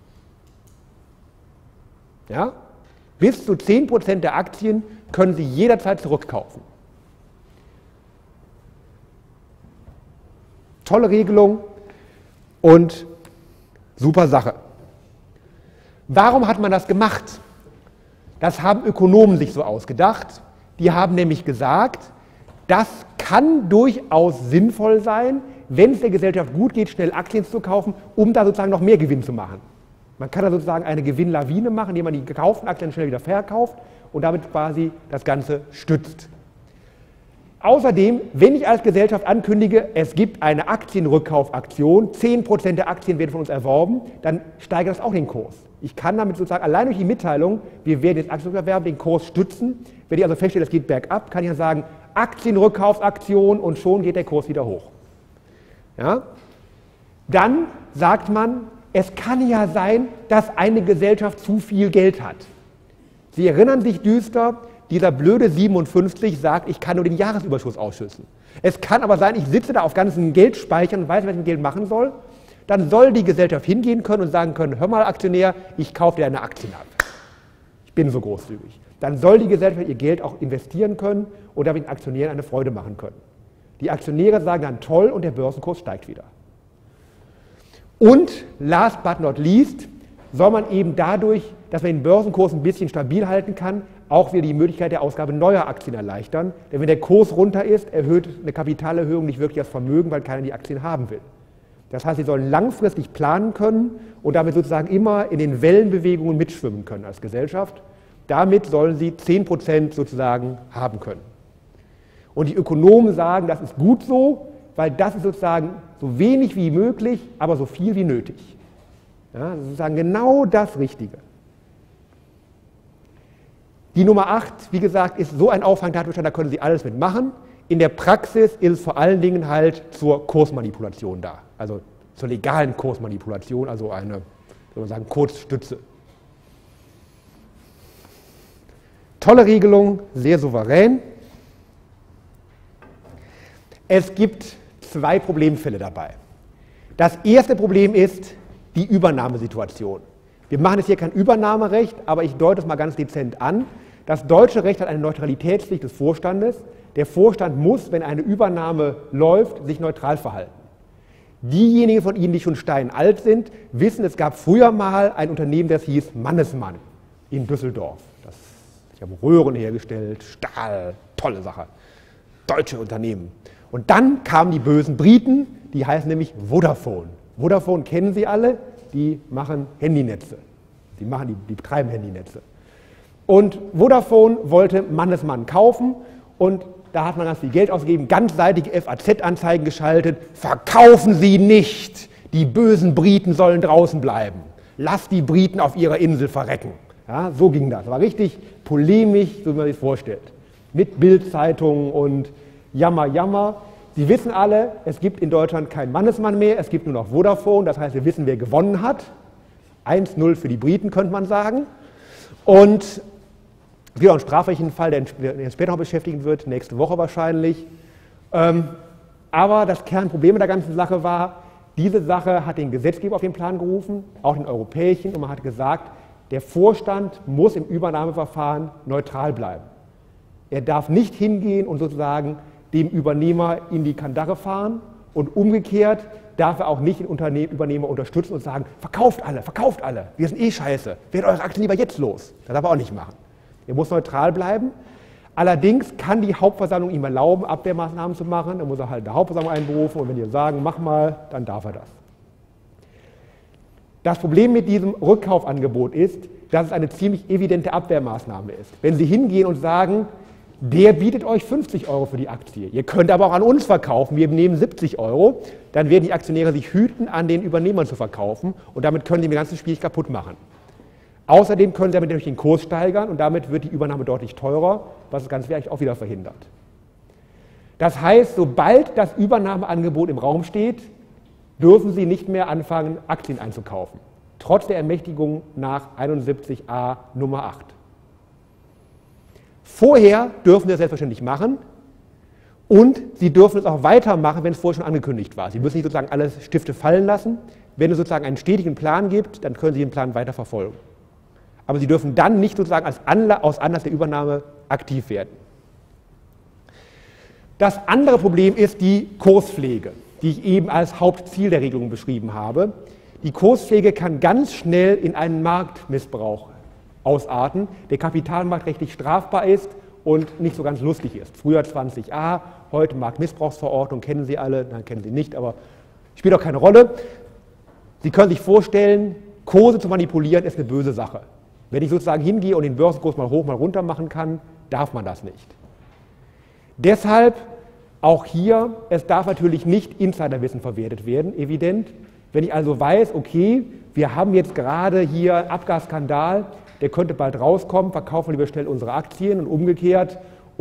Ja? Bis zu 10% der Aktien können Sie jederzeit zurückkaufen. Tolle Regelung und super Sache. Warum hat man das gemacht? Das haben Ökonomen sich so ausgedacht. Die haben nämlich gesagt, das kann durchaus sinnvoll sein, wenn es der Gesellschaft gut geht, schnell Aktien zu kaufen, um da sozusagen noch mehr Gewinn zu machen. Man kann da sozusagen eine Gewinnlawine machen, indem man die gekauften Aktien schnell wieder verkauft und damit quasi das Ganze stützt. Außerdem, wenn ich als Gesellschaft ankündige, es gibt eine Aktienrückkaufaktion, 10% der Aktien werden von uns erworben, dann steigert das auch den Kurs. Ich kann damit sozusagen allein durch die Mitteilung, wir werden jetzt Aktien erwerben, den Kurs stützen. Wenn ich also feststelle, es geht bergab, kann ich dann sagen, Aktienrückkaufaktion und schon geht der Kurs wieder hoch. Ja? Dann sagt man, es kann ja sein, dass eine Gesellschaft zu viel Geld hat. Sie erinnern sich düster, dieser blöde 57 sagt, ich kann nur den Jahresüberschuss ausschüssen. Es kann aber sein, ich sitze da auf ganzen Geldspeichern und weiß, was ich mit dem Geld machen soll. Dann soll die Gesellschaft hingehen können und sagen können, hör mal Aktionär, ich kaufe dir eine Aktien ab. Ich bin so großzügig. Dann soll die Gesellschaft ihr Geld auch investieren können und damit den Aktionären eine Freude machen können. Die Aktionäre sagen dann toll und der Börsenkurs steigt wieder. Und last but not least soll man eben dadurch, dass man den Börsenkurs ein bisschen stabil halten kann, auch wieder die Möglichkeit der Ausgabe neuer Aktien erleichtern. Denn wenn der Kurs runter ist, erhöht eine Kapitalerhöhung nicht wirklich das Vermögen, weil keiner die Aktien haben will. Das heißt, Sie sollen langfristig planen können und damit sozusagen immer in den Wellenbewegungen mitschwimmen können als Gesellschaft. Damit sollen Sie 10% sozusagen haben können. Und die Ökonomen sagen, das ist gut so, weil das ist sozusagen so wenig wie möglich, aber so viel wie nötig. Ja, das ist sozusagen genau das Richtige. Die Nummer 8, wie gesagt, ist so ein Auffangtatbestand, da können Sie alles mitmachen. In der Praxis ist es vor allen Dingen halt zur Kursmanipulation da, also zur legalen Kursmanipulation, also eine soll man sagen, Kurzstütze. Tolle Regelung, sehr souverän. Es gibt zwei Problemfälle dabei. Das erste Problem ist die Übernahmesituation. Wir machen jetzt hier kein Übernahmerecht, aber ich deute es mal ganz dezent an. Das deutsche Recht hat eine Neutralitätspflicht des Vorstandes. Der Vorstand muss, wenn eine Übernahme läuft, sich neutral verhalten. Diejenigen von Ihnen, die schon steinalt sind, wissen, es gab früher mal ein Unternehmen, das hieß Mannesmann in Düsseldorf. Die haben Röhren hergestellt, Stahl, tolle Sache. Deutsche Unternehmen. Und dann kamen die bösen Briten, die heißen nämlich Vodafone. Vodafone kennen Sie alle, die machen Handynetze. Die betreiben Handynetze. Und Vodafone wollte Mannesmann kaufen und da hat man ganz viel Geld ausgegeben, ganzseitige FAZ-Anzeigen geschaltet. Verkaufen Sie nicht, die bösen Briten sollen draußen bleiben. Lasst die Briten auf ihrer Insel verrecken. Ja, so ging das. War richtig polemisch, so wie man sich vorstellt. Mit Bild-Zeitungen und Jammer, Jammer. Sie wissen alle, es gibt in Deutschland keinen Mannesmann mehr, es gibt nur noch Vodafone, das heißt, wir wissen, wer gewonnen hat. 1-0 für die Briten, könnte man sagen. Und es gibt auch einen strafrechtlichen Fall, der uns später noch beschäftigen wird, nächste Woche wahrscheinlich. Aber das Kernproblem der ganzen Sache war, diese Sache hat den Gesetzgeber auf den Plan gerufen, auch den europäischen, und man hat gesagt, der Vorstand muss im Übernahmeverfahren neutral bleiben. Er darf nicht hingehen und sozusagen dem Übernehmer in die Kandare fahren und umgekehrt darf er auch nicht den Übernehmer unterstützen und sagen, verkauft alle, wir sind eh scheiße, werdet eure Aktien lieber jetzt los. Das darf er auch nicht machen. Er muss neutral bleiben. Allerdings kann die Hauptversammlung ihm erlauben, Abwehrmaßnahmen zu machen. Dann muss er halt eine Hauptversammlung einberufen und wenn die sagen, mach mal, dann darf er das. Das Problem mit diesem Rückkaufangebot ist, dass es eine ziemlich evidente Abwehrmaßnahme ist. Wenn Sie hingehen und sagen, der bietet euch 50 € für die Aktie, ihr könnt aber auch an uns verkaufen, wir nehmen 70 €, dann werden die Aktionäre sich hüten, an den Übernehmern zu verkaufen und damit können sie das ganze Spiel kaputt machen. Außerdem können sie damit durch den Kurs steigern und damit wird die Übernahme deutlich teurer, was das Ganze vielleicht auch wieder verhindert. Das heißt, sobald das Übernahmeangebot im Raum steht, dürfen Sie nicht mehr anfangen, Aktien einzukaufen, trotz der Ermächtigung nach 71a Nummer 8. Vorher dürfen Sie das selbstverständlich machen und Sie dürfen es auch weitermachen, wenn es vorher schon angekündigt war. Sie müssen nicht sozusagen alle Stifte fallen lassen. Wenn es sozusagen einen stetigen Plan gibt, dann können Sie den Plan weiter verfolgen. Aber Sie dürfen dann nicht sozusagen aus Anlass der Übernahme aktiv werden. Das andere Problem ist die Kurspflege, die ich eben als Hauptziel der Regelung beschrieben habe. Die Kurspflege kann ganz schnell in einen Marktmissbrauch ausarten, der kapitalmarktrechtlich strafbar ist und nicht so ganz lustig ist. Früher 20a, heute Marktmissbrauchsverordnung, kennen Sie alle, nein, kennen Sie nicht, aber spielt auch keine Rolle. Sie können sich vorstellen, Kurse zu manipulieren ist eine böse Sache. Wenn ich sozusagen hingehe und den Börsenkurs mal hoch, mal runter machen kann, darf man das nicht. Deshalb auch hier, es darf natürlich nicht Insiderwissen verwertet werden, evident. Wenn ich also weiß, okay, wir haben jetzt gerade hier einen Abgasskandal, der könnte bald rauskommen, verkaufen wir lieber schnell unsere Aktien und umgekehrt,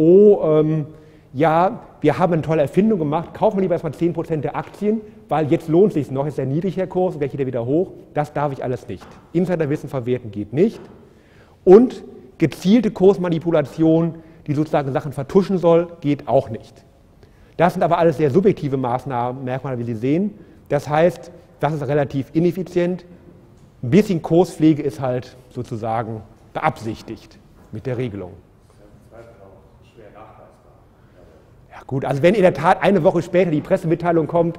ja, wir haben eine tolle Erfindung gemacht, kaufen wir lieber erstmal 10% der Aktien, weil jetzt lohnt es sich noch, ist sehr niedrig der Kurs, gleich geht er wieder hoch, das darf ich alles nicht. Insiderwissen verwerten geht nicht und gezielte Kursmanipulation, die sozusagen Sachen vertuschen soll, geht auch nicht. Das sind aber alles sehr subjektive Maßnahmen, Merkmale, wie Sie sehen. Das heißt, das ist relativ ineffizient. Ein bisschen Kurspflege ist halt sozusagen beabsichtigt mit der Regelung. Ja gut, also wenn in der Tat eine Woche später die Pressemitteilung kommt,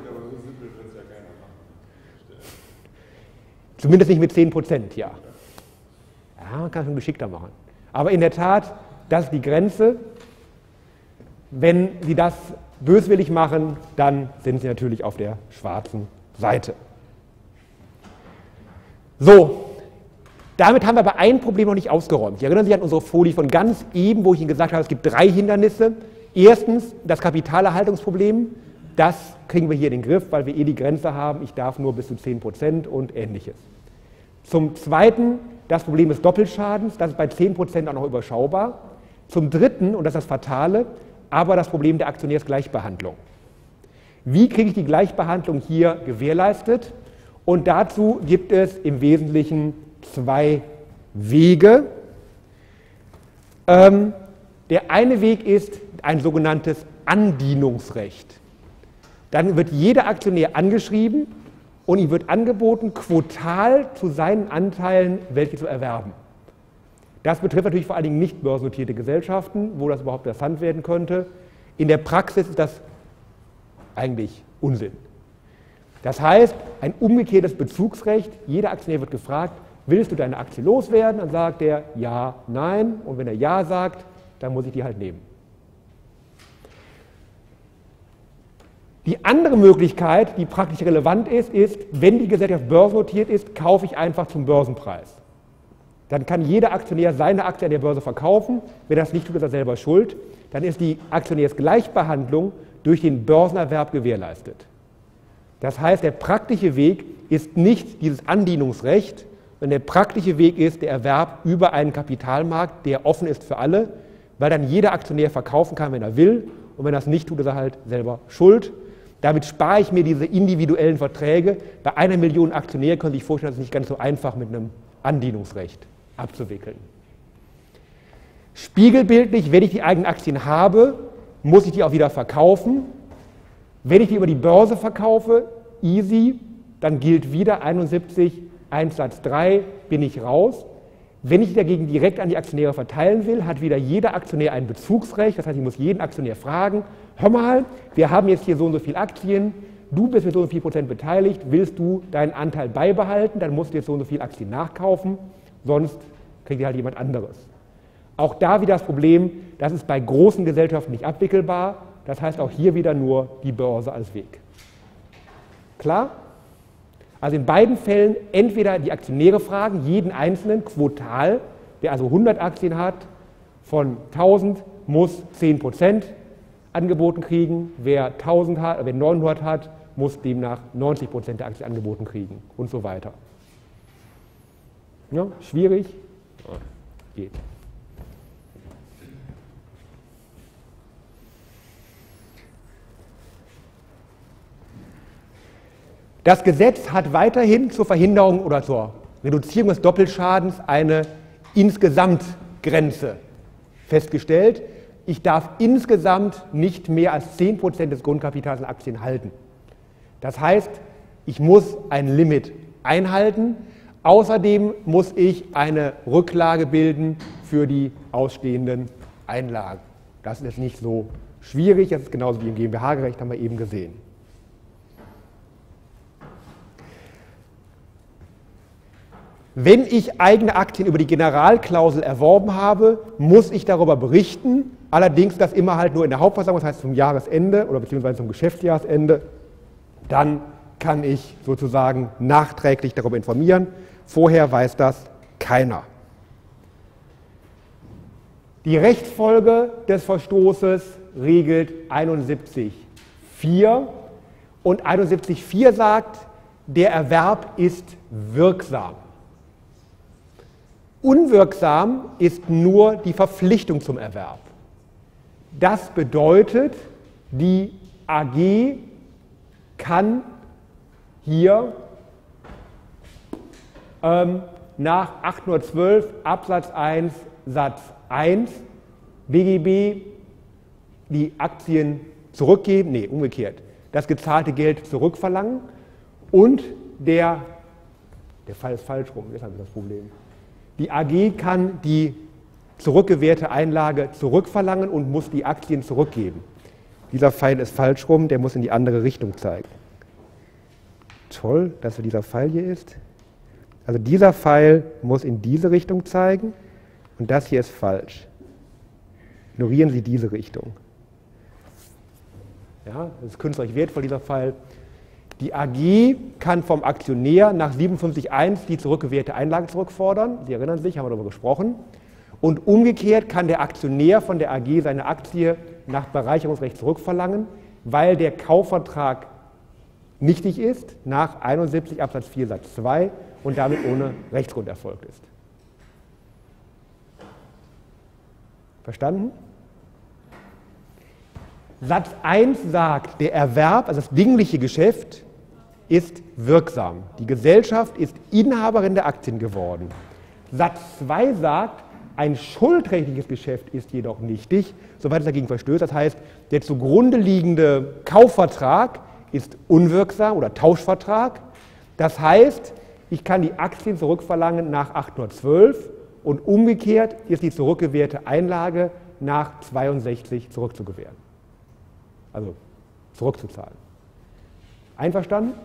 zumindest nicht mit 10%, ja. Ja, man kann es schon geschickter machen. Aber in der Tat, das ist die Grenze. Wenn Sie das böswillig machen, dann sind Sie natürlich auf der schwarzen Seite. So, damit haben wir aber ein Problem noch nicht ausgeräumt. Sie erinnern sich an unsere Folie von ganz eben, wo ich Ihnen gesagt habe, es gibt 3 Hindernisse. Erstens das Kapitalerhaltungsproblem. Das kriegen wir hier in den Griff, weil wir die Grenze haben, ich darf nur bis zu 10% und Ähnliches. Zum Zweiten das Problem des Doppelschadens, das ist bei 10% auch noch überschaubar. Zum Dritten, und das ist das Fatale, aber das Problem der Aktionärsgleichbehandlung. Wie kriege ich die Gleichbehandlung hier gewährleistet? Und dazu gibt es im Wesentlichen zwei Wege. Der eine Weg ist ein sogenanntes Andienungsrecht. Dann wird jeder Aktionär angeschrieben und ihm wird angeboten, quotal zu seinen Anteilen welche zu erwerben. Das betrifft natürlich vor allen Dingen nicht börsennotierte Gesellschaften, wo das überhaupt interessant werden könnte. In der Praxis ist das eigentlich Unsinn. Das heißt, ein umgekehrtes Bezugsrecht, jeder Aktionär wird gefragt, willst du deine Aktie loswerden? Dann sagt er ja, nein. Und wenn er ja sagt, dann muss ich die halt nehmen. Die andere Möglichkeit, die praktisch relevant ist, wenn die Gesellschaft börsennotiert ist, kaufe ich einfach zum Börsenpreis. Dann kann jeder Aktionär seine Aktie an der Börse verkaufen. Wenn er das nicht tut, ist er selber schuld. Dann ist die Aktionärsgleichbehandlung durch den Börsenerwerb gewährleistet. Das heißt, der praktische Weg ist nicht dieses Andienungsrecht, sondern der praktische Weg ist der Erwerb über einen Kapitalmarkt, der offen ist für alle, weil dann jeder Aktionär verkaufen kann, wenn er will. Und wenn er das nicht tut, ist er halt selber schuld. Damit spare ich mir diese individuellen Verträge. Bei 1 Million Aktionären können Sie sich vorstellen, das ist nicht ganz so einfach mit einem Andienungsrecht abzuwickeln. Spiegelbildlich, wenn ich die eigenen Aktien habe, muss ich die auch wieder verkaufen. Wenn ich die über die Börse verkaufe, easy, dann gilt wieder 71 1 Satz 3, bin ich raus. Wenn ich dagegen direkt an die Aktionäre verteilen will, hat wieder jeder Aktionär ein Bezugsrecht. Das heißt, ich muss jeden Aktionär fragen, hör mal, wir haben jetzt hier so und so viele Aktien, du bist mit so und so viel Prozent beteiligt, willst du deinen Anteil beibehalten, dann musst du jetzt so und so viele Aktien nachkaufen, sonst kriegt ihr halt jemand anderes. Auch da wieder das Problem, das ist bei großen Gesellschaften nicht abwickelbar. Das heißt auch hier wieder nur die Börse als Weg. Klar? Also in beiden Fällen entweder die Aktionäre fragen, jeden Einzelnen quotal, der also 100 Aktien hat, von 1000 muss 10% angeboten kriegen, wer 1000 hat, wer 900 hat, muss demnach 90% der Aktien angeboten kriegen und so weiter. Ja, schwierig? Geht. Das Gesetz hat weiterhin zur Verhinderung oder zur Reduzierung des Doppelschadens eine Insgesamtgrenze festgestellt. Ich darf insgesamt nicht mehr als 10% des Grundkapitals in Aktien halten. Das heißt, ich muss ein Limit einhalten. Außerdem muss ich eine Rücklage bilden für die ausstehenden Einlagen. Das ist nicht so schwierig, das ist genauso wie im GmbH-Recht, haben wir eben gesehen. Wenn ich eigene Aktien über die Generalklausel erworben habe, muss ich darüber berichten, allerdings das immer halt nur in der Hauptversammlung, das heißt zum Jahresende oder beziehungsweise zum Geschäftsjahresende, dann kann ich sozusagen nachträglich darüber informieren. Vorher weiß das keiner. Die Rechtsfolge des Verstoßes regelt 71.4 und 71.4 sagt, der Erwerb ist wirksam. Unwirksam ist nur die Verpflichtung zum Erwerb. Das bedeutet, die AG kann hier nach 812 Absatz 1 Satz 1 BGB die Aktien zurückgeben, nee, umgekehrt, das gezahlte Geld zurückverlangen und der Fall ist falsch rum, deshalb ist das Problem. Die AG kann die zurückgewährte Einlage zurückverlangen und muss die Aktien zurückgeben. Dieser Pfeil ist falsch rum, der muss in die andere Richtung zeigen. Toll, dass dieser Pfeil hier ist. Also dieser Pfeil muss in diese Richtung zeigen und das hier ist falsch. Ignorieren Sie diese Richtung. Ja, das ist künstlerisch wertvoll, dieser Pfeil. Die AG kann vom Aktionär nach 57.1 die zurückgewährte Einlage zurückfordern. Sie erinnern sich, haben wir darüber gesprochen. Und umgekehrt kann der Aktionär von der AG seine Aktie nach Bereicherungsrecht zurückverlangen, weil der Kaufvertrag nichtig ist, nach 71 Absatz 4 Satz 2 und damit ohne Rechtsgrund erfolgt ist. Verstanden? Satz 1 sagt, der Erwerb, also das dingliche Geschäft, ist wirksam. Die Gesellschaft ist Inhaberin der Aktien geworden. Satz 2 sagt, ein schuldrechtliches Geschäft ist jedoch nichtig, soweit es dagegen verstößt. Das heißt, der zugrunde liegende Kaufvertrag ist unwirksam oder Tauschvertrag. Das heißt, ich kann die Aktien zurückverlangen nach 812 und umgekehrt ist die zurückgewährte Einlage nach 62 zurückzugewähren. Also zurückzuzahlen. Einverstanden?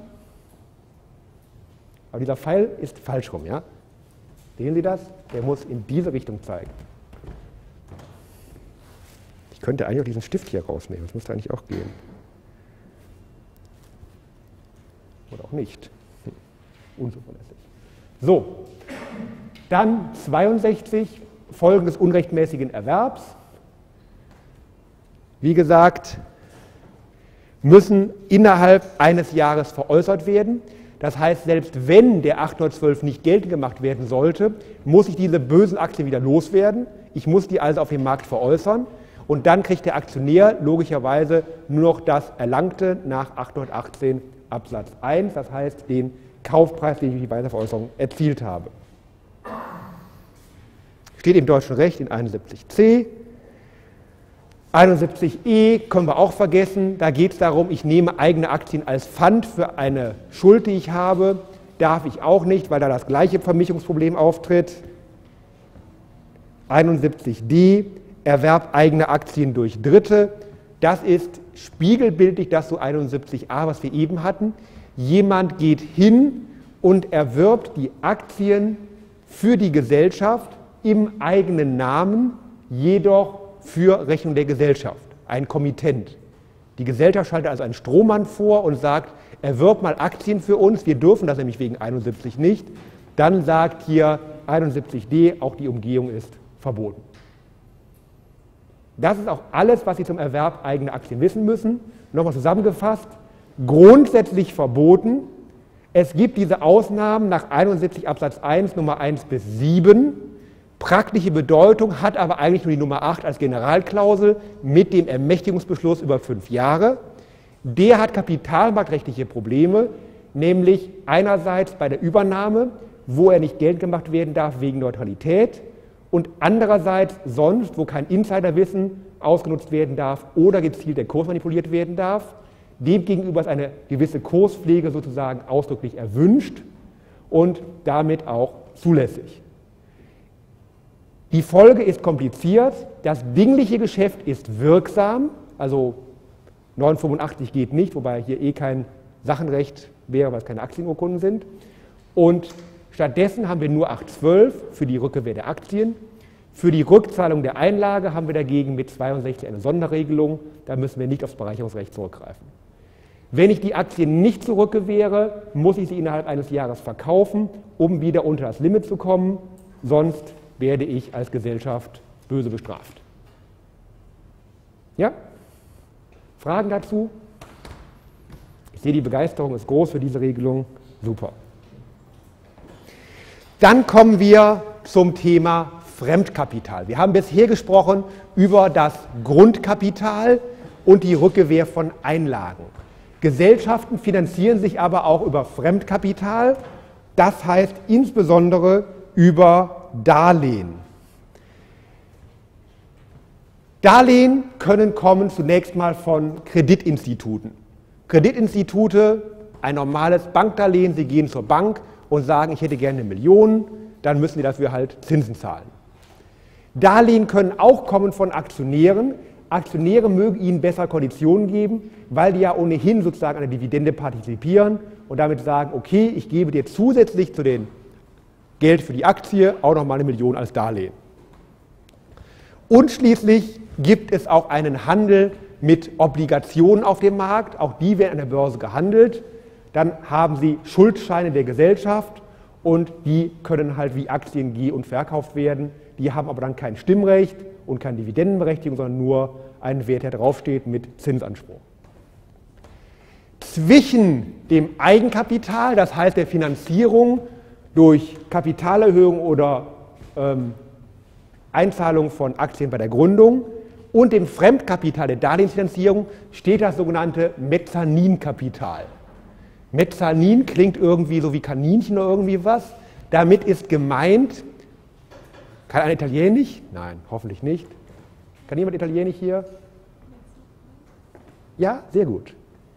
Aber dieser Pfeil ist falsch rum, ja? Sehen Sie das? Der muss in diese Richtung zeigen. Ich könnte eigentlich auch diesen Stift hier rausnehmen, das müsste eigentlich auch gehen. Oder auch nicht. Unzuverlässig. So, dann 62, Folgen des unrechtmäßigen Erwerbs. Wie gesagt, müssen innerhalb eines Jahres veräußert werden. Das heißt, selbst wenn der 812 nicht geltend gemacht werden sollte, muss ich diese bösen Aktien wieder loswerden. Ich muss die also auf dem Markt veräußern und dann kriegt der Aktionär logischerweise nur noch das Erlangte nach 818 Absatz 1, das heißt den Kaufpreis, den ich durch die Weiterveräußerung erzielt habe. Steht im deutschen Recht in 71c. 71e können wir auch vergessen, da geht es darum, ich nehme eigene Aktien als Pfand für eine Schuld, die ich habe. Darf ich auch nicht, weil da das gleiche Vermischungsproblem auftritt. 71d, Erwerb eigener Aktien durch Dritte. Das ist spiegelbildlich das zu 71a, was wir eben hatten. Jemand geht hin und erwirbt die Aktien für die Gesellschaft im eigenen Namen, jedoch für Rechnung der Gesellschaft, ein Kommittent. Die Gesellschaft schaltet also einen Strohmann vor und sagt, erwirb mal Aktien für uns, wir dürfen das nämlich wegen 71 nicht. Dann sagt hier 71d, auch die Umgehung ist verboten. Das ist auch alles, was Sie zum Erwerb eigener Aktien wissen müssen. Nochmal zusammengefasst, grundsätzlich verboten. Es gibt diese Ausnahmen nach 71 Absatz 1, Nummer 1 bis 7. Praktische Bedeutung hat aber eigentlich nur die Nummer 8 als Generalklausel mit dem Ermächtigungsbeschluss über 5 Jahre. Der hat kapitalmarktrechtliche Probleme, nämlich einerseits bei der Übernahme, wo er nicht geltend gemacht werden darf wegen Neutralität, und andererseits sonst, wo kein Insiderwissen ausgenutzt werden darf oder gezielt der Kurs manipuliert werden darf. Demgegenüber ist eine gewisse Kurspflege sozusagen ausdrücklich erwünscht und damit auch zulässig. Die Folge ist kompliziert, das dingliche Geschäft ist wirksam, also 985 geht nicht, wobei hier eh kein Sachenrecht wäre, weil es keine Aktienurkunden sind. Und stattdessen haben wir nur 812 für die Rückkehr der Aktien. Für die Rückzahlung der Einlage haben wir dagegen mit 62 eine Sonderregelung, da müssen wir nicht aufs Bereicherungsrecht zurückgreifen. Wenn ich die Aktien nicht zurückgewähre, muss ich sie innerhalb eines Jahres verkaufen, um wieder unter das Limit zu kommen, sonst werde ich als Gesellschaft böse bestraft. Ja? Fragen dazu? Ich sehe, die Begeisterung ist groß für diese Regelung. Super. Dann kommen wir zum Thema Fremdkapital. Wir haben bisher gesprochen über das Grundkapital und die Rückgewähr von Einlagen. Gesellschaften finanzieren sich aber auch über Fremdkapital, das heißt insbesondere über Darlehen. Darlehen können kommen zunächst mal von Kreditinstituten. Kreditinstitute, ein normales Bankdarlehen, Sie gehen zur Bank und sagen, ich hätte gerne 1 Million, dann müssen Sie dafür halt Zinsen zahlen. Darlehen können auch kommen von Aktionären. Aktionäre mögen Ihnen bessere Konditionen geben, weil die ja ohnehin sozusagen an der Dividende partizipieren und damit sagen, okay, ich gebe dir zusätzlich zu dem Geld für die Aktie auch noch mal 1 Million als Darlehen. Und schließlich gibt es auch einen Handel mit Obligationen auf dem Markt, auch die werden an der Börse gehandelt. Dann haben Sie Schuldscheine der Gesellschaft und die können halt wie Aktien geh- und verkauft werden. Die haben aber dann kein Stimmrecht und keine Dividendenberechtigung, sondern nur einen Wert, der draufsteht mit Zinsanspruch. Zwischen dem Eigenkapital, das heißt der Finanzierung durch Kapitalerhöhung oder Einzahlung von Aktien bei der Gründung und dem Fremdkapital der Darlehensfinanzierung steht das sogenannte Mezzaninkapital. Mezzanin klingt irgendwie so wie Kaninchen oder irgendwie was. Damit ist gemeint, kann einer Italienisch? Nein, hoffentlich nicht. Kann jemand Italienisch hier? Ja, sehr gut.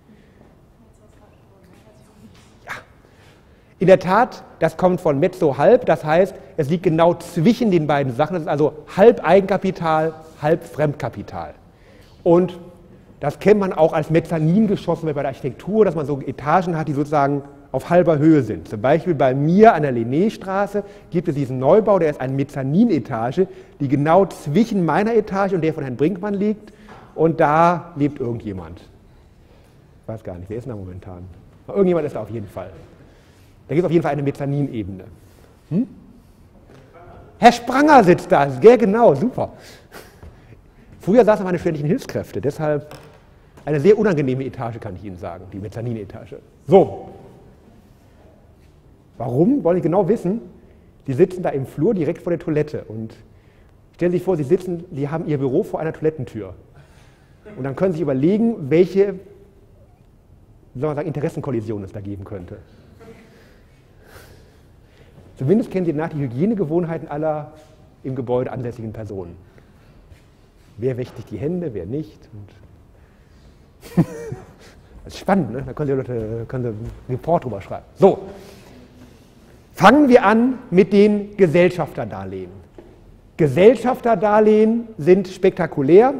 Ja. In der Tat, das kommt von mezzo halb, das heißt, es liegt genau zwischen den beiden Sachen. Das ist also halb Eigenkapital, halb Fremdkapital. Und das kennt man auch als Mezzaningeschoss bei der Architektur, dass man so Etagen hat, die sozusagen auf halber Höhe sind. Zum Beispiel bei mir an der Linnéstraße gibt es diesen Neubau, der ist eine Mezzanin-Etage, die genau zwischen meiner Etage und der von Herrn Brinkmann liegt. Und da lebt irgendjemand. Ich weiß gar nicht, wer ist denn da momentan? Irgendjemand ist da auf jeden Fall. Da gibt es auf jeden Fall eine Mezzaninebene. Herr Spranger sitzt da, ja genau, super. Früher saßen meine studentischen Hilfskräfte, deshalb eine sehr unangenehme Etage, kann ich Ihnen sagen, die Mezzanin-Etage. So, warum, wollen Sie genau wissen? Die sitzen da im Flur direkt vor der Toilette und stellen Sie sich vor, Sie haben Ihr Büro vor einer Toilettentür. Und dann können Sie sich überlegen, welche, soll man sagen, Interessenkollision es da geben könnte. Zumindest kennen Sie danach die Hygienegewohnheiten aller im Gebäude ansässigen Personen. Wer wäscht sich die Hände, wer nicht. Und das ist spannend, ne? Da können Sie einen Report drüber schreiben. So, fangen wir an mit den Gesellschafterdarlehen. Gesellschafterdarlehen sind spektakulär.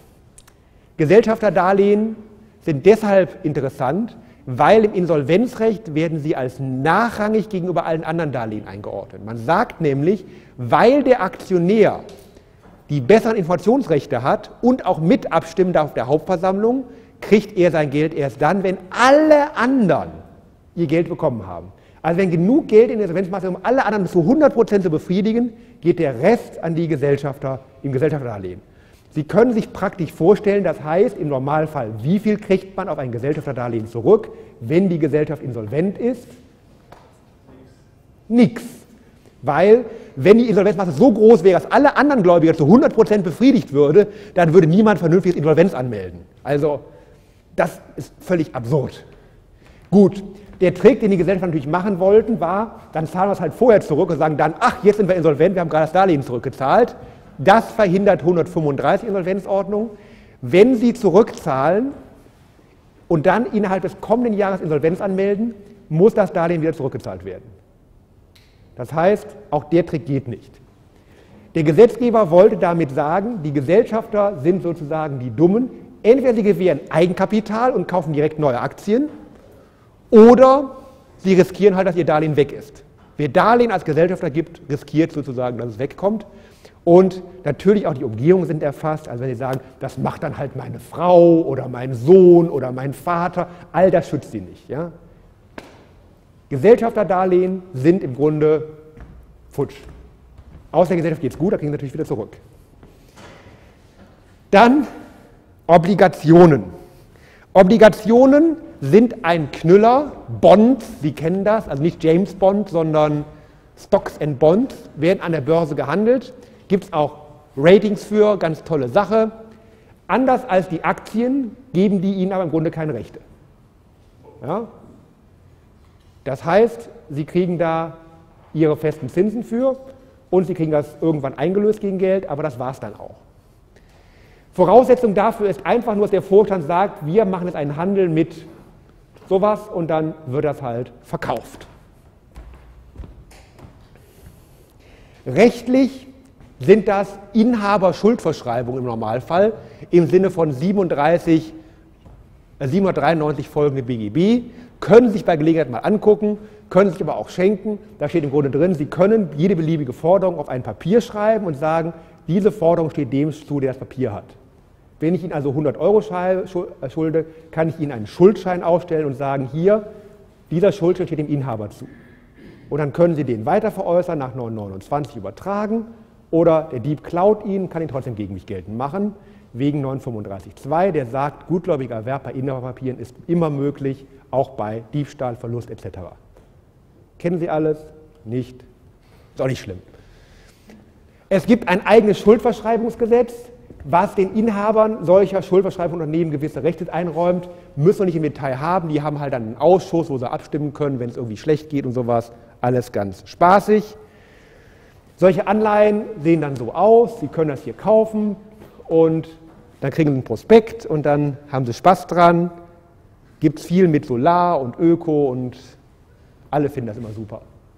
Gesellschafterdarlehen sind deshalb interessant, weil im Insolvenzrecht werden sie als nachrangig gegenüber allen anderen Darlehen eingeordnet. Man sagt nämlich, weil der Aktionär die besseren Informationsrechte hat und auch mit abstimmen darf auf der Hauptversammlung, kriegt er sein Geld erst dann, wenn alle anderen ihr Geld bekommen haben. Also wenn genug Geld in der Insolvenzmasse um alle anderen zu 100% zu befriedigen, geht der Rest an die Gesellschafter im Gesellschafterdarlehen. Sie können sich praktisch vorstellen, das heißt im Normalfall, wie viel kriegt man auf ein Gesellschafterdarlehen zurück, wenn die Gesellschaft insolvent ist? Nichts. Weil, wenn die Insolvenzmasse so groß wäre, dass alle anderen Gläubiger zu 100% befriedigt würde, dann würde niemand vernünftiges Insolvenz anmelden. Also, das ist völlig absurd. Gut, der Trick, den die Gesellschafter natürlich machen wollten, war, dann zahlen wir es halt vorher zurück und sagen dann, ach, jetzt sind wir insolvent, wir haben gerade das Darlehen zurückgezahlt. Das verhindert 135 Insolvenzordnung. Wenn Sie zurückzahlen und dann innerhalb des kommenden Jahres Insolvenz anmelden, muss das Darlehen wieder zurückgezahlt werden. Das heißt, auch der Trick geht nicht. Der Gesetzgeber wollte damit sagen, die Gesellschafter sind sozusagen die Dummen. Entweder sie gewähren Eigenkapital und kaufen direkt neue Aktien oder sie riskieren halt, dass ihr Darlehen weg ist. Wer Darlehen als Gesellschafter gibt, riskiert sozusagen, dass es wegkommt. Und natürlich auch die Umgehungen sind erfasst. Also wenn Sie sagen, das macht dann halt meine Frau oder mein Sohn oder mein Vater, all das schützt Sie nicht. Ja? Gesellschafterdarlehen sind im Grunde futsch. Aus der Gesellschaft geht es gut, da kriegen Sie natürlich wieder zurück. Dann Obligationen. Obligationen sind ein Knüller. Bonds, Sie kennen das, also nicht James Bond, sondern Stocks and Bonds, werden an der Börse gehandelt. Gibt es auch Ratings für, ganz tolle Sache. Anders als die Aktien geben die Ihnen aber im Grunde keine Rechte. Ja? Das heißt, Sie kriegen da Ihre festen Zinsen für und Sie kriegen das irgendwann eingelöst gegen Geld, aber das war es dann auch. Voraussetzung dafür ist einfach nur, dass der Vorstand sagt, wir machen jetzt einen Handel mit sowas und dann wird das halt verkauft. Rechtlich sind das Inhaberschuldverschreibungen im Normalfall im Sinne von 793 folgende BGB, können sich bei Gelegenheit mal angucken, können sich aber auch schenken. Da steht im Grunde drin, Sie können jede beliebige Forderung auf ein Papier schreiben und sagen, diese Forderung steht dem zu, der das Papier hat. Wenn ich Ihnen also 100 € schulde, kann ich Ihnen einen Schuldschein ausstellen und sagen, hier, dieser Schuldschein steht dem Inhaber zu. Und dann können Sie den weiter veräußern, nach 929 übertragen, oder der Dieb klaut ihn, kann ihn trotzdem gegen mich geltend machen, wegen 935(2, der sagt, gutgläubiger Erwerb bei Inhaberpapieren ist immer möglich, auch bei Diebstahl, Verlust etc. Kennen Sie alles? Nicht? Ist auch nicht schlimm. Es gibt ein eigenes Schuldverschreibungsgesetz, was den Inhabern solcher Schuldverschreibungsunternehmen gewisse Rechte einräumt, müssen wir nicht im Detail haben. Die haben halt dann einen Ausschuss, wo sie abstimmen können, wenn es irgendwie schlecht geht und sowas. Alles ganz spaßig. Solche Anleihen sehen dann so aus, Sie können das hier kaufen und dann kriegen Sie einen Prospekt und dann haben Sie Spaß dran. Gibt es viel mit Solar und Öko und alle finden das immer super.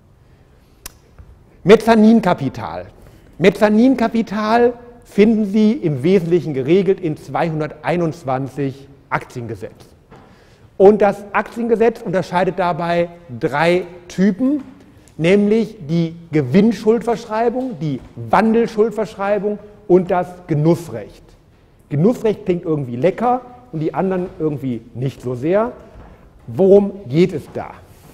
Mezzaninkapital. Mezzaninkapital finden Sie im Wesentlichen geregelt in 221 Aktiengesetz. Und das Aktiengesetz unterscheidet dabei 3 Typen, nämlich die Gewinnschuldverschreibung, die Wandelschuldverschreibung und das Genussrecht. Genussrecht klingt irgendwie lecker und die anderen irgendwie nicht so sehr. Worum geht es da?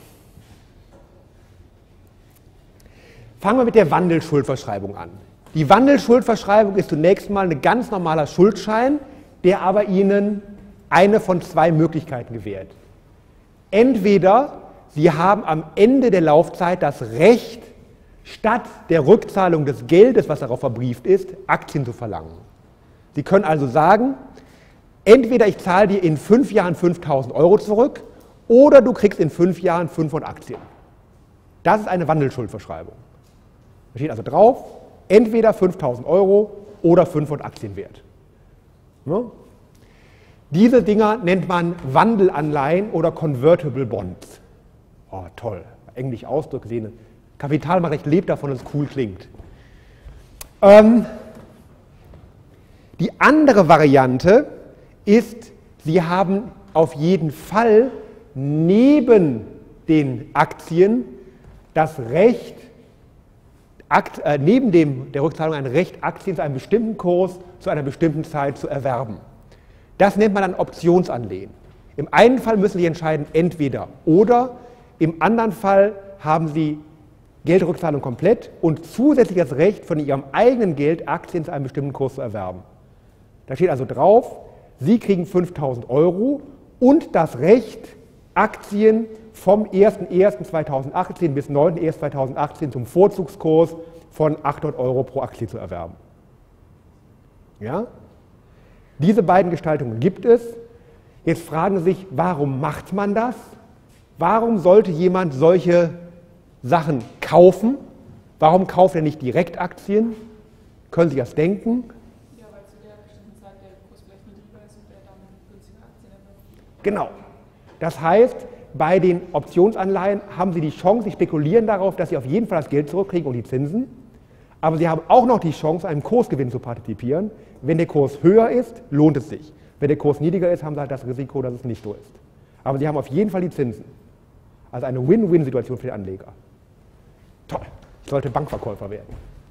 Fangen wir mit der Wandelschuldverschreibung an. Die Wandelschuldverschreibung ist zunächst mal ein ganz normaler Schuldschein, der aber Ihnen eine von 2 Möglichkeiten gewährt. Entweder Sie haben am Ende der Laufzeit das Recht, statt der Rückzahlung des Geldes, was darauf verbrieft ist, Aktien zu verlangen. Sie können also sagen, entweder ich zahle dir in 5 Jahren 5.000 € zurück oder du kriegst in 5 Jahren 500 Aktien. Das ist eine Wandelschuldverschreibung. Da steht also drauf, entweder 5.000 € oder 500 Aktien wert. Ja? Diese Dinger nennt man Wandelanleihen oder Convertible Bonds. Oh, toll, englisch Ausdruck sehen. Kapitalmarktrecht lebt davon, dass es cool klingt. Die andere Variante ist, Sie haben auf jeden Fall neben den Aktien das Recht, neben der Rückzahlung ein Recht, Aktien zu einem bestimmten Kurs zu einer bestimmten Zeit zu erwerben. Das nennt man dann Optionsanlehen. Im einen Fall müssen Sie entscheiden, entweder oder. Im anderen Fall haben Sie Geldrückzahlung komplett und zusätzlich das Recht, von Ihrem eigenen Geld Aktien zu einem bestimmten Kurs zu erwerben. Da steht also drauf, Sie kriegen 5.000 € und das Recht, Aktien vom 01.01.2018 bis 9.01.2018 zum Vorzugskurs von 800 € pro Aktie zu erwerben. Ja? Diese beiden Gestaltungen gibt es. Jetzt fragen Sie sich, warum macht man das? Warum sollte jemand solche Sachen kaufen? Warum kauft er nicht direkt Aktien? Können Sie das denken? Ja, weil zu der bestimmten Zeit der Kurs vielleicht niedriger ist und er damit günstige Aktien erwirbt. Genau. Das heißt, bei den Optionsanleihen haben Sie die Chance, Sie spekulieren darauf, dass Sie auf jeden Fall das Geld zurückkriegen und die Zinsen. Aber Sie haben auch noch die Chance, an einem Kursgewinn zu partizipieren. Wenn der Kurs höher ist, lohnt es sich. Wenn der Kurs niedriger ist, haben Sie halt das Risiko, dass es nicht so ist. Aber Sie haben auf jeden Fall die Zinsen. Also eine Win-Win-Situation für den Anleger. Toll, ich sollte Bankverkäufer werden.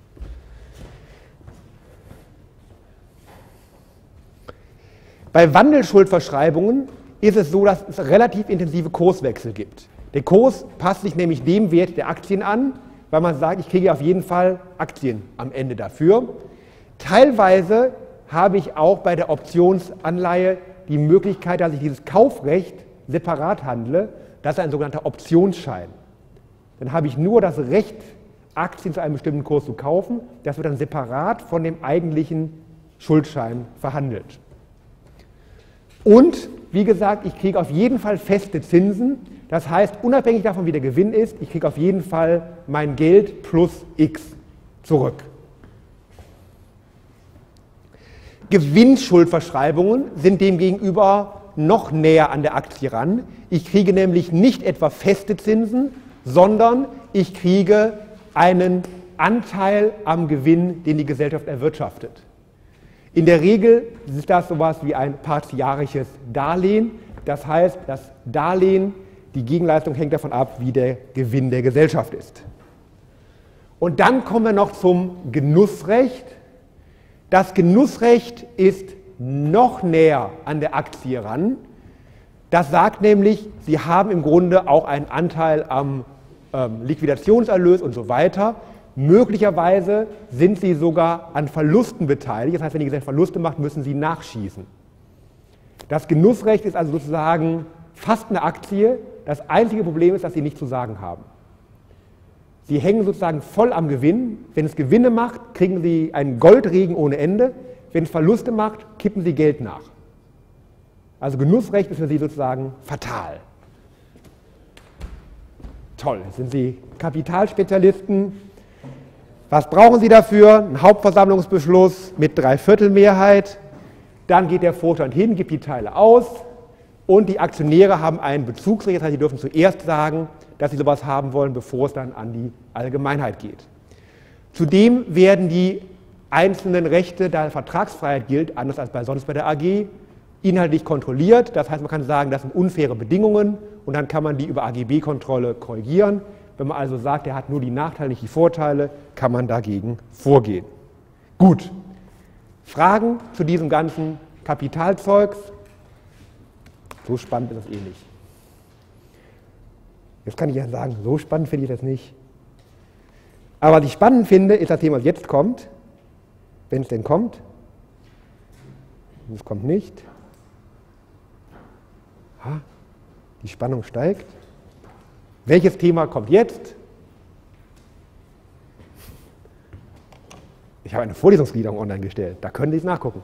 Bei Wandelschuldverschreibungen ist es so, dass es relativ intensive Kurswechsel gibt. Der Kurs passt sich nämlich dem Wert der Aktien an, weil man sagt, ich kriege auf jeden Fall Aktien am Ende dafür. Teilweise habe ich auch bei der Optionsanleihe die Möglichkeit, dass ich dieses Kaufrecht separat handle. Das ist ein sogenannter Optionsschein. Dann habe ich nur das Recht, Aktien zu einem bestimmten Kurs zu kaufen. Das wird dann separat von dem eigentlichen Schuldschein verhandelt. Und, wie gesagt, ich kriege auf jeden Fall feste Zinsen. Das heißt, unabhängig davon, wie der Gewinn ist, ich kriege auf jeden Fall mein Geld plus X zurück. Gewinnschuldverschreibungen sind demgegenüber noch näher an der Aktie ran. Ich kriege nämlich nicht etwa feste Zinsen, sondern ich kriege einen Anteil am Gewinn, den die Gesellschaft erwirtschaftet. In der Regel ist das sowas wie ein partiarisches Darlehen. Das heißt, das Darlehen, die Gegenleistung hängt davon ab, wie der Gewinn der Gesellschaft ist. Und dann kommen wir noch zum Genussrecht. Das Genussrecht ist noch näher an der Aktie ran. Das sagt nämlich, Sie haben im Grunde auch einen Anteil am Liquidationserlös und so weiter. Möglicherweise sind Sie sogar an Verlusten beteiligt. Das heißt, wenn die Gesellschaft Verluste macht, müssen Sie nachschießen. Das Genussrecht ist also sozusagen fast eine Aktie. Das einzige Problem ist, dass Sie nichts zu sagen haben. Sie hängen sozusagen voll am Gewinn. Wenn es Gewinne macht, kriegen Sie einen Goldregen ohne Ende. wenn es Verluste macht, kippen Sie Geld nach. Also Genussrecht ist für Sie sozusagen fatal. Toll, jetzt sind Sie Kapitalspezialisten. Was brauchen Sie dafür? Ein Hauptversammlungsbeschluss mit 3/4 Mehrheit. Dann geht der Vorstand hin, gibt die Teile aus und die Aktionäre haben einen Bezugsrecht. Das heißt, sie dürfen zuerst sagen, dass sie sowas haben wollen, bevor es dann an die Allgemeinheit geht. Zudem werden die einzelnen Rechte, da Vertragsfreiheit gilt, anders als sonst bei der AG, inhaltlich kontrolliert. Das heißt, man kann sagen, das sind unfaire Bedingungen und dann kann man die über AGB-Kontrolle korrigieren. Wenn man also sagt, er hat nur die Nachteile, nicht die Vorteile, kann man dagegen vorgehen. Gut. Fragen zu diesem ganzen Kapitalzeugs? So spannend ist es eh nicht. Jetzt kann ich ja sagen, so spannend finde ich das nicht. Aber was ich spannend finde, ist das Thema, was jetzt kommt. Wenn es denn kommt. Es kommt nicht. Die Spannung steigt. Welches Thema kommt jetzt? Ich habe eine Vorlesungsgliederung online gestellt, da können Sie es nachgucken.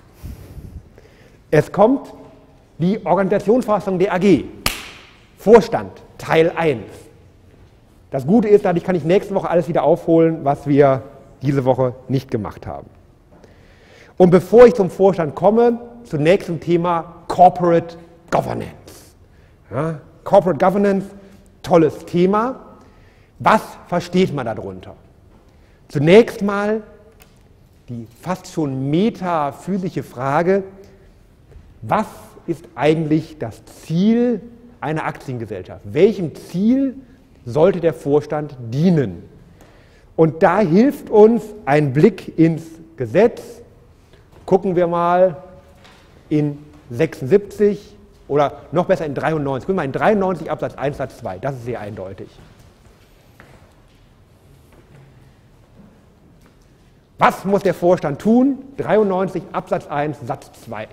Es kommt die Organisationsverfassung der AG. Vorstand, Teil 1. Das Gute ist, dadurch kann ich nächste Woche alles wieder aufholen, was wir diese Woche nicht gemacht haben. Und bevor ich zum Vorstand komme, zunächst zum Thema Corporate Governance. Ja, Corporate Governance, tolles Thema. Was versteht man darunter? Zunächst mal die fast schon metaphysische Frage, was ist eigentlich das Ziel einer Aktiengesellschaft? Welchem Ziel sollte der Vorstand dienen? Und da hilft uns ein Blick ins Gesetz. Gucken wir mal in 76 oder noch besser in 93. Gucken wir mal in 93 Absatz 1 Satz 2. Das ist sehr eindeutig. Was muss der Vorstand tun? 93 Absatz 1 Satz 2.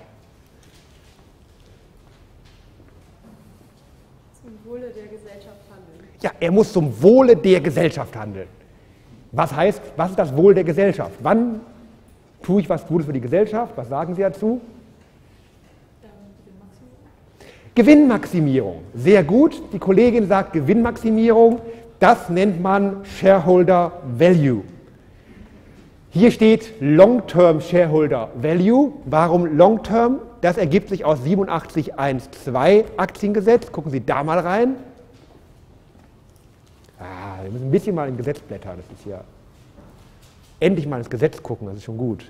Zum Wohle der Gesellschaft handeln. Ja, er muss zum Wohle der Gesellschaft handeln. Was heißt, was ist das Wohl der Gesellschaft? Wann tue ich was Gutes für die Gesellschaft? Was sagen Sie dazu? Gewinnmaximierung. Sehr gut. Die Kollegin sagt Gewinnmaximierung. Das nennt man Shareholder Value. Hier steht Long-Term Shareholder Value. Warum Long-Term? Das ergibt sich aus 87.1.2 Aktiengesetz. Gucken Sie da mal rein. Wir müssen ein bisschen mal im Gesetz blättern. Das ist ja endlich mal ins Gesetz gucken, das ist schon gut.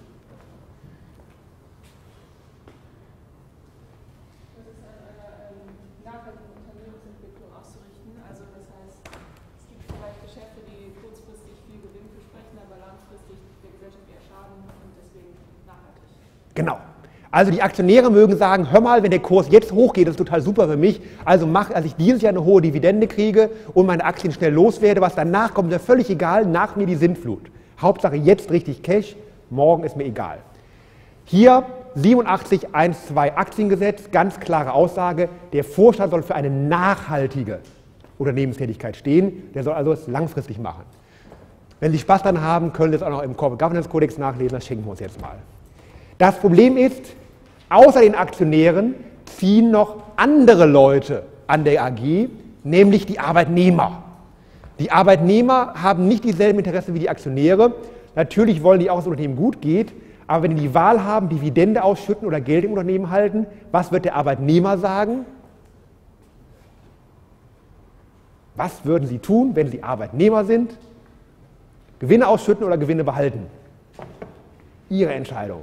Das ist an einer nachhaltigen Unternehmensentwicklung auszurichten. Also das heißt, es gibt vielleicht Geschäfte, die kurzfristig viel Gewinn versprechen, aber langfristig der Gesellschaft eher schaden und deswegen nachhaltig. Genau. Also die Aktionäre mögen sagen, hör mal, wenn der Kurs jetzt hochgeht, das ist total super für mich, also als ich dieses Jahr eine hohe Dividende kriege und meine Aktien schnell loswerde, was danach kommt, ist ja völlig egal, nach mir die Sintflut. Hauptsache jetzt richtig Cash, morgen ist mir egal. Hier 87.1.2 Aktiengesetz, ganz klare Aussage, der Vorstand soll für eine nachhaltige Unternehmenstätigkeit stehen, der soll also es langfristig machen. Wenn Sie Spaß daran haben, können Sie es auch noch im Corporate Governance Kodex nachlesen, das schenken wir uns jetzt mal. Das Problem ist, außer den Aktionären ziehen noch andere Leute an der AG, nämlich die Arbeitnehmer. Die Arbeitnehmer haben nicht dieselben Interessen wie die Aktionäre. Natürlich wollen die auch, dass das Unternehmen gut geht, aber wenn die die Wahl haben, Dividende ausschütten oder Geld im Unternehmen halten, was wird der Arbeitnehmer sagen? Was würden Sie tun, wenn Sie Arbeitnehmer sind? Gewinne ausschütten oder Gewinne behalten? Ihre Entscheidung.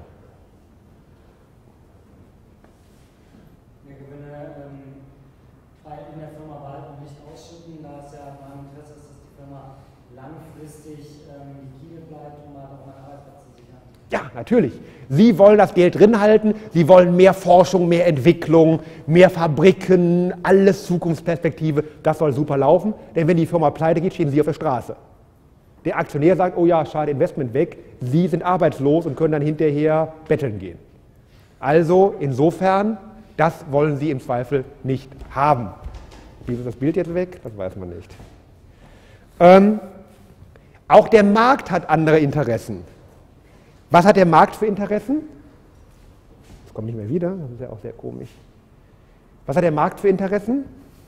In der Firma behalten und nicht ausschütten, da es ja mein Interesse ist, dass die Firma langfristig liquide bleibt, um halt auch einen Arbeitsplatz zu sichern. Ja, natürlich. Sie wollen das Geld drin halten, Sie wollen mehr Forschung, mehr Entwicklung, mehr Fabriken, alles Zukunftsperspektive, das soll super laufen, denn wenn die Firma pleite geht, stehen Sie auf der Straße. Der Aktionär sagt, oh ja, schade, Investment weg, Sie sind arbeitslos und können dann hinterher betteln gehen. Also insofern, das wollen Sie im Zweifel nicht haben. Wieso ist das Bild jetzt weg? Das weiß man nicht. Auch der Markt hat andere Interessen. Was hat der Markt für Interessen? Das kommt nicht mehr wieder, das ist ja auch sehr komisch. Was hat der Markt für Interessen?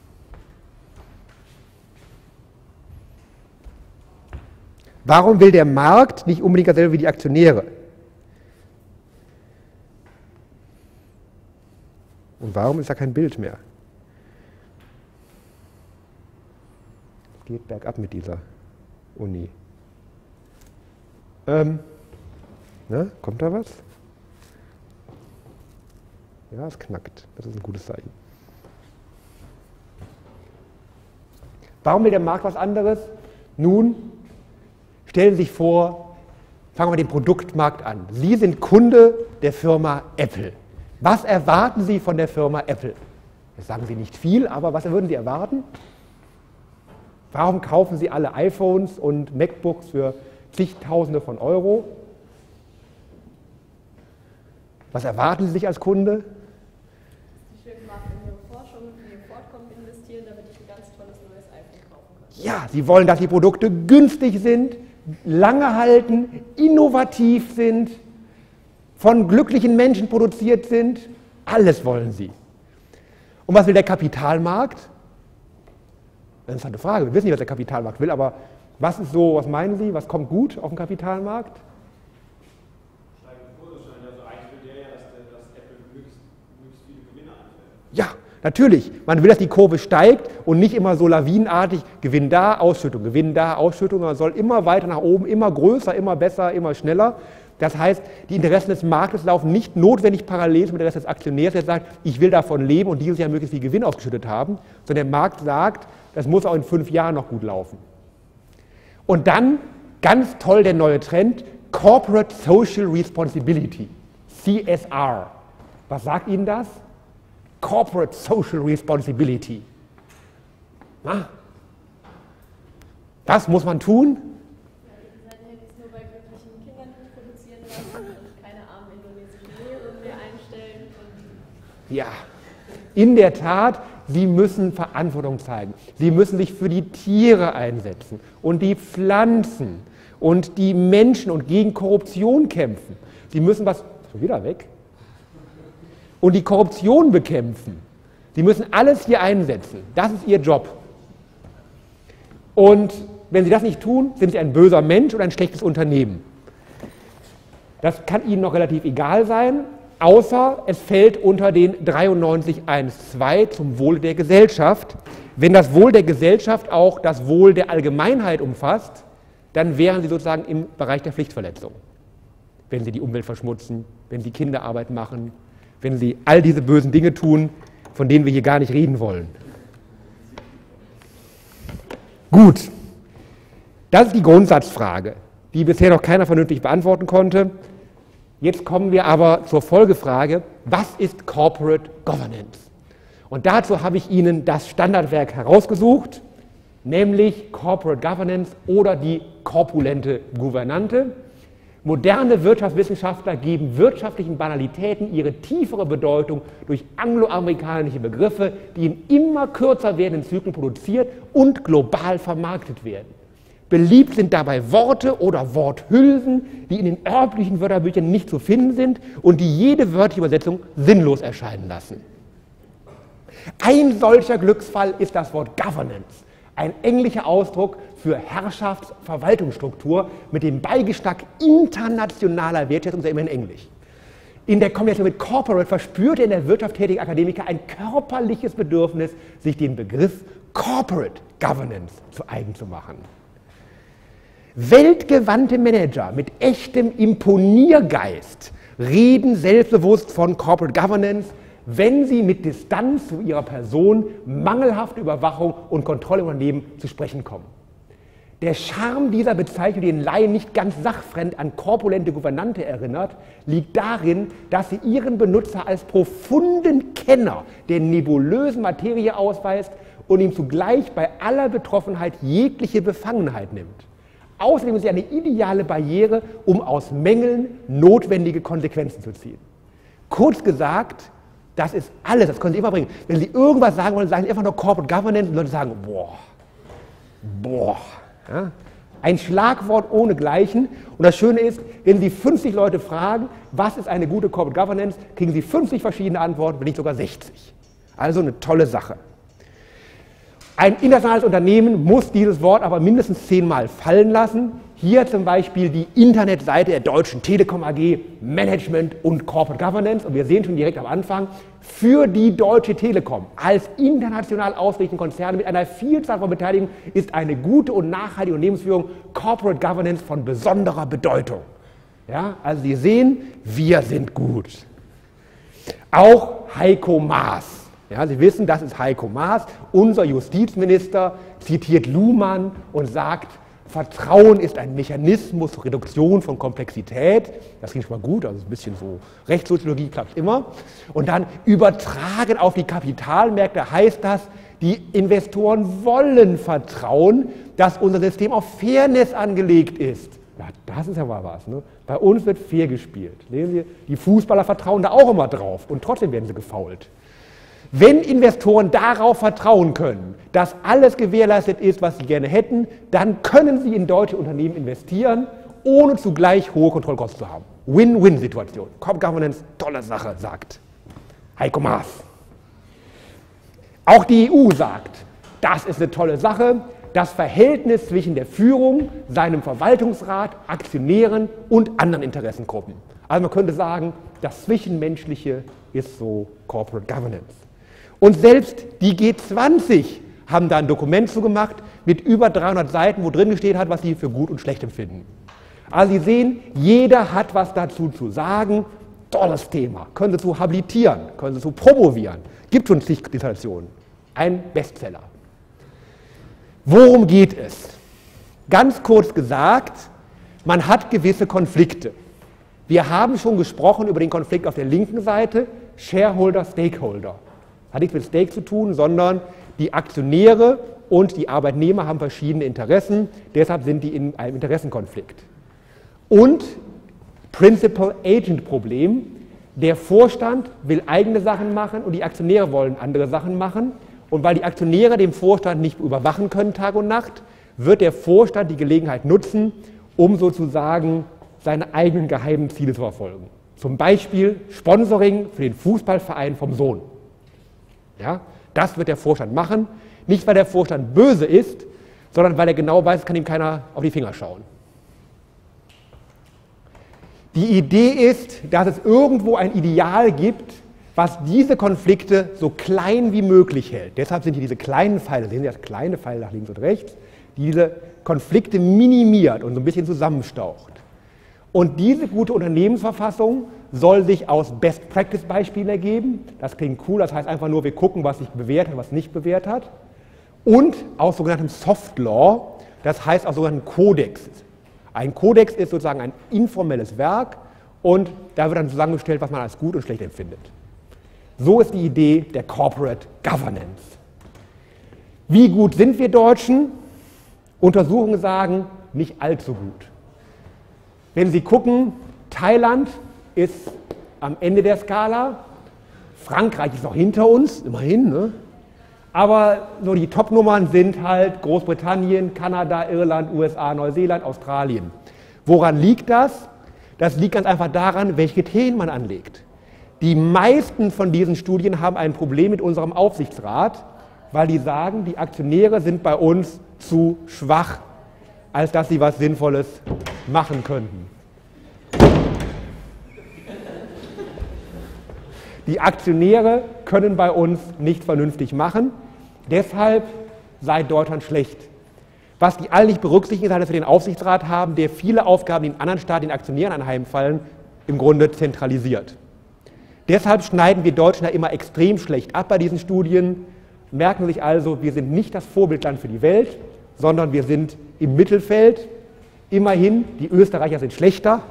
Warum will der Markt nicht unbedingt dasselbe wie die Aktionäre? Und warum ist da kein Bild mehr? Es geht bergab mit dieser Uni. Kommt da was? Ja, es knackt. Das ist ein gutes Zeichen. Warum will der Markt was anderes? Nun, stellen Sie sich vor, fangen wir mit dem Produktmarkt an. Sie sind Kunde der Firma Apple. Was erwarten Sie von der Firma Apple? Das sagen Sie nicht viel, aber was würden Sie erwarten? Warum kaufen Sie alle iPhones und MacBooks für zigtausende von Euro? Was erwarten Sie sich als Kunde? Die schön mag in ihre Forschung und in ihr Fortkommen investieren, damit ich ein ganz tolles neues iPhone kaufen kann. Ja, Sie wollen, dass die Produkte günstig sind, lange halten, innovativ sind, von glücklichen Menschen produziert sind. Alles wollen Sie. Und was will der Kapitalmarkt? Eine interessante Frage. Wir wissen nicht, was der Kapitalmarkt will, aber was ist so, was meinen Sie? Was kommt gut auf dem Kapitalmarkt? Steigende Kurse wahrscheinlich. Also eigentlich will der ja, dass Apple möglichst viele Gewinne einfällt. Ja, natürlich. Man will, dass die Kurve steigt und nicht immer so lawinenartig Gewinn da, Ausschüttung, sondern soll immer weiter nach oben, immer größer, immer besser, immer schneller. Das heißt, die Interessen des Marktes laufen nicht notwendig parallel mit der Interessen des Aktionärs, der sagt, ich will davon leben und dieses Jahr möglichst viel Gewinn ausgeschüttet haben, sondern der Markt sagt, das muss auch in 5 Jahren noch gut laufen. Und dann, ganz toll, der neue Trend, Corporate Social Responsibility, CSR. Was sagt Ihnen das? Corporate Social Responsibility. Na? Was muss man tun? Ja, ihr seid jetzt nur bei glücklichen Kindern produzieren lassen und keine armen indonesischen Lehrerinnen mehr einstellen. Ja, in der Tat, Sie müssen Verantwortung zeigen. Sie müssen sich für die Tiere einsetzen und die Pflanzen und die Menschen und gegen Korruption kämpfen. Sie müssen was, schon wieder weg, und die Korruption bekämpfen. Sie müssen alles hier einsetzen. Das ist Ihr Job. Und wenn Sie das nicht tun, sind Sie ein böser Mensch oder ein schlechtes Unternehmen. Das kann Ihnen noch relativ egal sein, außer es fällt unter den 93.1.2 zum Wohle der Gesellschaft. Wenn das Wohl der Gesellschaft auch das Wohl der Allgemeinheit umfasst, dann wären Sie sozusagen im Bereich der Pflichtverletzung. Wenn Sie die Umwelt verschmutzen, wenn Sie Kinderarbeit machen, wenn Sie all diese bösen Dinge tun, von denen wir hier gar nicht reden wollen. Gut, das ist die Grundsatzfrage, die bisher noch keiner vernünftig beantworten konnte. Jetzt kommen wir aber zur Folgefrage, was ist Corporate Governance? Und dazu habe ich Ihnen das Standardwerk herausgesucht, nämlich Corporate Governance oder die korpulente Gouvernante. Moderne Wirtschaftswissenschaftler geben wirtschaftlichen Banalitäten ihre tiefere Bedeutung durch angloamerikanische Begriffe, die in immer kürzer werdenden Zyklen produziert und global vermarktet werden. Beliebt sind dabei Worte oder Worthülsen, die in den örtlichen Wörterbüchern nicht zu finden sind und die jede wörtliche Übersetzung sinnlos erscheinen lassen. Ein solcher Glücksfall ist das Wort Governance, ein englischer Ausdruck für Herrschaftsverwaltungsstruktur mit dem Beigeschmack internationaler Wertschätzung, sehr immerhin Englisch. In der Kombination mit Corporate verspürte in der Wirtschaft tätige Akademiker ein körperliches Bedürfnis, sich den Begriff Corporate Governance zu eigen zu machen. Weltgewandte Manager mit echtem Imponiergeist reden selbstbewusst von Corporate Governance, wenn sie mit Distanz zu ihrer Person mangelhafte Überwachung und Kontrolle im Unternehmen zu sprechen kommen. Der Charme dieser Bezeichnung, die den Laien nicht ganz sachfremd an korpulente Gouvernante erinnert, liegt darin, dass sie ihren Benutzer als profunden Kenner der nebulösen Materie ausweist und ihm zugleich bei aller Betroffenheit jegliche Befangenheit nimmt. Außerdem ist sie eine ideale Barriere, um aus Mängeln notwendige Konsequenzen zu ziehen. Kurz gesagt, das ist alles, das können Sie immer bringen. Wenn Sie irgendwas sagen wollen, sagen Sie einfach nur Corporate Governance und Leute sagen, boah. Ja? Ein Schlagwort ohnegleichen. Und das Schöne ist, wenn Sie 50 Leute fragen, was ist eine gute Corporate Governance, kriegen Sie 50 verschiedene Antworten, wenn nicht sogar 60. Also eine tolle Sache. Ein internationales Unternehmen muss dieses Wort aber mindestens 10-mal fallen lassen. Hier zum Beispiel die Internetseite der Deutschen Telekom AG, Management und Corporate Governance. Und wir sehen schon direkt am Anfang, für die Deutsche Telekom als international ausgerichteten Konzern mit einer Vielzahl von Beteiligungen ist eine gute und nachhaltige Unternehmensführung, Corporate Governance von besonderer Bedeutung. Ja, also Sie sehen, wir sind gut. Auch Heiko Maas. Ja, Sie wissen, das ist Heiko Maas, unser Justizminister, zitiert Luhmann und sagt, Vertrauen ist ein Mechanismus zur Reduktion von Komplexität. Das klingt schon mal gut, also ein bisschen so Rechtssoziologie klappt immer. Und dann übertragen auf die Kapitalmärkte heißt das, die Investoren wollen vertrauen, dass unser System auf Fairness angelegt ist. Ja, das ist ja mal was. Ne? Bei uns wird fair gespielt. Sehen Sie, die Fußballer vertrauen da auch immer drauf und trotzdem werden sie gefoult. Wenn Investoren darauf vertrauen können, dass alles gewährleistet ist, was sie gerne hätten, dann können sie in deutsche Unternehmen investieren, ohne zugleich hohe Kontrollkosten zu haben. Win-Win-Situation. Corporate Governance, tolle Sache, sagt Heiko Maas. Auch die EU sagt, das ist eine tolle Sache, das Verhältnis zwischen der Führung, seinem Verwaltungsrat, Aktionären und anderen Interessengruppen. Also man könnte sagen, das Zwischenmenschliche ist so Corporate Governance. Und selbst die G20 haben da ein Dokument zugemacht mit über 300 Seiten, wo drin gestehen hat, was sie für gut und schlecht empfinden. Also Sie sehen, jeder hat was dazu zu sagen. Tolles Thema. Können Sie zu habilitieren, können Sie zu promovieren. Gibt schon zig Dissertationen. Ein Bestseller. Worum geht es? Ganz kurz gesagt, man hat gewisse Konflikte. Wir haben schon gesprochen über den Konflikt auf der linken Seite, Shareholder, Stakeholder. Hat nichts mit Stake zu tun, sondern die Aktionäre und die Arbeitnehmer haben verschiedene Interessen, deshalb sind die in einem Interessenkonflikt. Und Principal-Agent-Problem, der Vorstand will eigene Sachen machen und die Aktionäre wollen andere Sachen machen. Und weil die Aktionäre den Vorstand nicht überwachen können Tag und Nacht, wird der Vorstand die Gelegenheit nutzen, um sozusagen seine eigenen geheimen Ziele zu verfolgen. Zum Beispiel Sponsoring für den Fußballverein vom Sohn. Ja, das wird der Vorstand machen, nicht weil der Vorstand böse ist, sondern weil er genau weiß, es kann ihm keiner auf die Finger schauen. Die Idee ist, dass es irgendwo ein Ideal gibt, was diese Konflikte so klein wie möglich hält. Deshalb sind hier diese kleinen Pfeile, sehen Sie das kleine Pfeil nach links und rechts, die diese Konflikte minimiert und so ein bisschen zusammenstaucht. Und diese gute Unternehmensverfassung soll sich aus Best-Practice-Beispielen ergeben. Das klingt cool, das heißt einfach nur, wir gucken, was sich bewährt hat, was nicht bewährt hat. Und aus sogenanntem Soft Law, das heißt aus sogenannten Kodex. Ein Kodex ist sozusagen ein informelles Werk und da wird dann zusammengestellt, was man als gut und schlecht empfindet. So ist die Idee der Corporate Governance. Wie gut sind wir Deutschen? Untersuchungen sagen, nicht allzu gut. Wenn Sie gucken, Thailand ist am Ende der Skala, Frankreich ist noch hinter uns, immerhin, ne? Aber so die Top-Nummern sind halt Großbritannien, Kanada, Irland, USA, Neuseeland, Australien. Woran liegt das? Das liegt ganz einfach daran, welche Kriterien man anlegt. Die meisten von diesen Studien haben ein Problem mit unserem Aufsichtsrat, weil die sagen, die Aktionäre sind bei uns zu schwach, als dass sie was Sinnvolles machen könnten. Die Aktionäre können bei uns nicht vernünftig machen, deshalb sei Deutschland schlecht. Was die alle nicht berücksichtigen, ist, dass wir den Aufsichtsrat haben, der viele Aufgaben, die in anderen Staaten den Aktionären anheimfallen, im Grunde zentralisiert. Deshalb schneiden wir Deutschen da immer extrem schlecht ab bei diesen Studien. Merken Sie sich also, wir sind nicht das Vorbildland für die Welt, sondern wir sind im Mittelfeld. Immerhin, die Österreicher sind schlechter,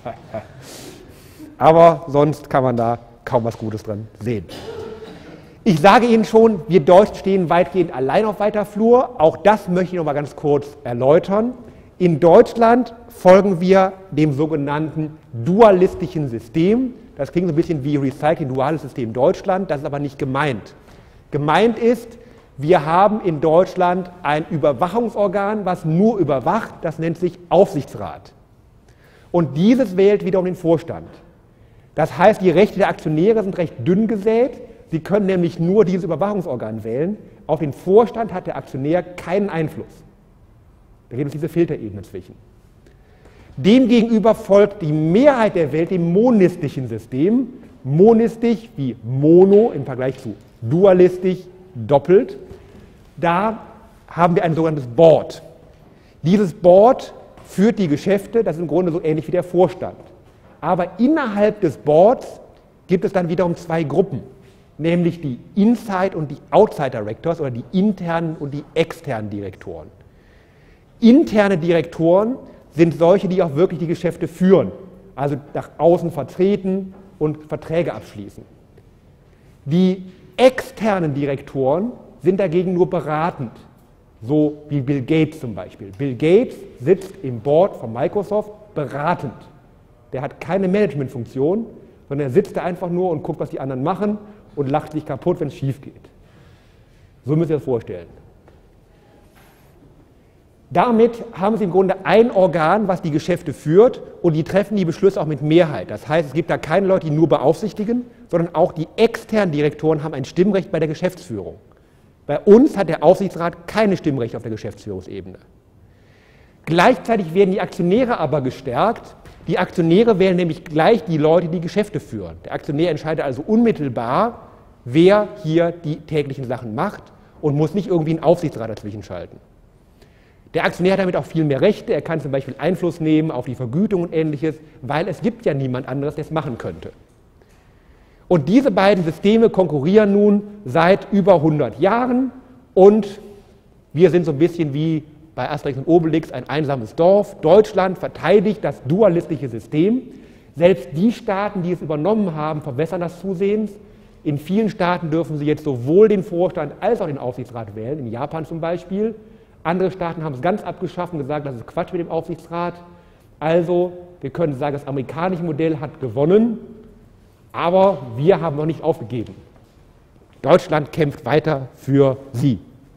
aber sonst kann man da kaum was Gutes dran sehen. Ich sage Ihnen schon, wir Deutschen stehen weitgehend allein auf weiter Flur. Auch das möchte ich noch mal ganz kurz erläutern. In Deutschland folgen wir dem sogenannten dualistischen System. Das klingt so ein bisschen wie Recycling, duales System Deutschland, das ist aber nicht gemeint. Gemeint ist, Wir haben in Deutschland ein Überwachungsorgan, was nur überwacht, das nennt sich Aufsichtsrat. Und dieses wählt wiederum den Vorstand. Das heißt, die Rechte der Aktionäre sind recht dünn gesät. Sie können nämlich nur dieses Überwachungsorgan wählen. Auf den Vorstand hat der Aktionär keinen Einfluss. Da gibt es diese Filterebene zwischen. Demgegenüber folgt die Mehrheit der Welt dem monistischen System. Monistisch wie mono im Vergleich zu dualistisch, doppelt. Da haben wir ein sogenanntes Board. Dieses Board führt die Geschäfte, das ist im Grunde so ähnlich wie der Vorstand. Aber innerhalb des Boards gibt es dann wiederum zwei Gruppen, nämlich die Inside- und die Outside-Directors oder die internen und die externen Direktoren. Interne Direktoren sind solche, die auch wirklich die Geschäfte führen, also nach außen vertreten und Verträge abschließen. Die externen Direktoren sind dagegen nur beratend, so wie Bill Gates zum Beispiel. Bill Gates sitzt im Board von Microsoft beratend. Der hat keine Managementfunktion, sondern er sitzt da einfach nur und guckt, was die anderen machen und lacht sich kaputt, wenn es schief geht. So müsst ihr das vorstellen. Damit haben Sie im Grunde ein Organ, was die Geschäfte führt, und die treffen die Beschlüsse auch mit Mehrheit. Das heißt, es gibt da keine Leute, die nur beaufsichtigen, sondern auch die externen Direktoren haben ein Stimmrecht bei der Geschäftsführung. Bei uns hat der Aufsichtsrat keine Stimmrechte auf der Geschäftsführungsebene. Gleichzeitig werden die Aktionäre aber gestärkt. Die Aktionäre wählen nämlich gleich die Leute, die Geschäfte führen. Der Aktionär entscheidet also unmittelbar, wer hier die täglichen Sachen macht und muss nicht irgendwie einen Aufsichtsrat dazwischen schalten. Der Aktionär hat damit auch viel mehr Rechte. Er kann zum Beispiel Einfluss nehmen auf die Vergütung und Ähnliches, weil es gibt ja niemand anderes, der es machen könnte. Und diese beiden Systeme konkurrieren nun seit über 100 Jahren und wir sind so ein bisschen wie bei Asterix und Obelix ein einsames Dorf. Deutschland verteidigt das dualistische System. Selbst die Staaten, die es übernommen haben, verbessern das zusehends. In vielen Staaten dürfen sie jetzt sowohl den Vorstand als auch den Aufsichtsrat wählen, in Japan zum Beispiel. Andere Staaten haben es ganz abgeschafft und gesagt, das ist Quatsch mit dem Aufsichtsrat. Also, wir können sagen, das amerikanische Modell hat gewonnen, aber wir haben noch nicht aufgegeben. Deutschland kämpft weiter für sie.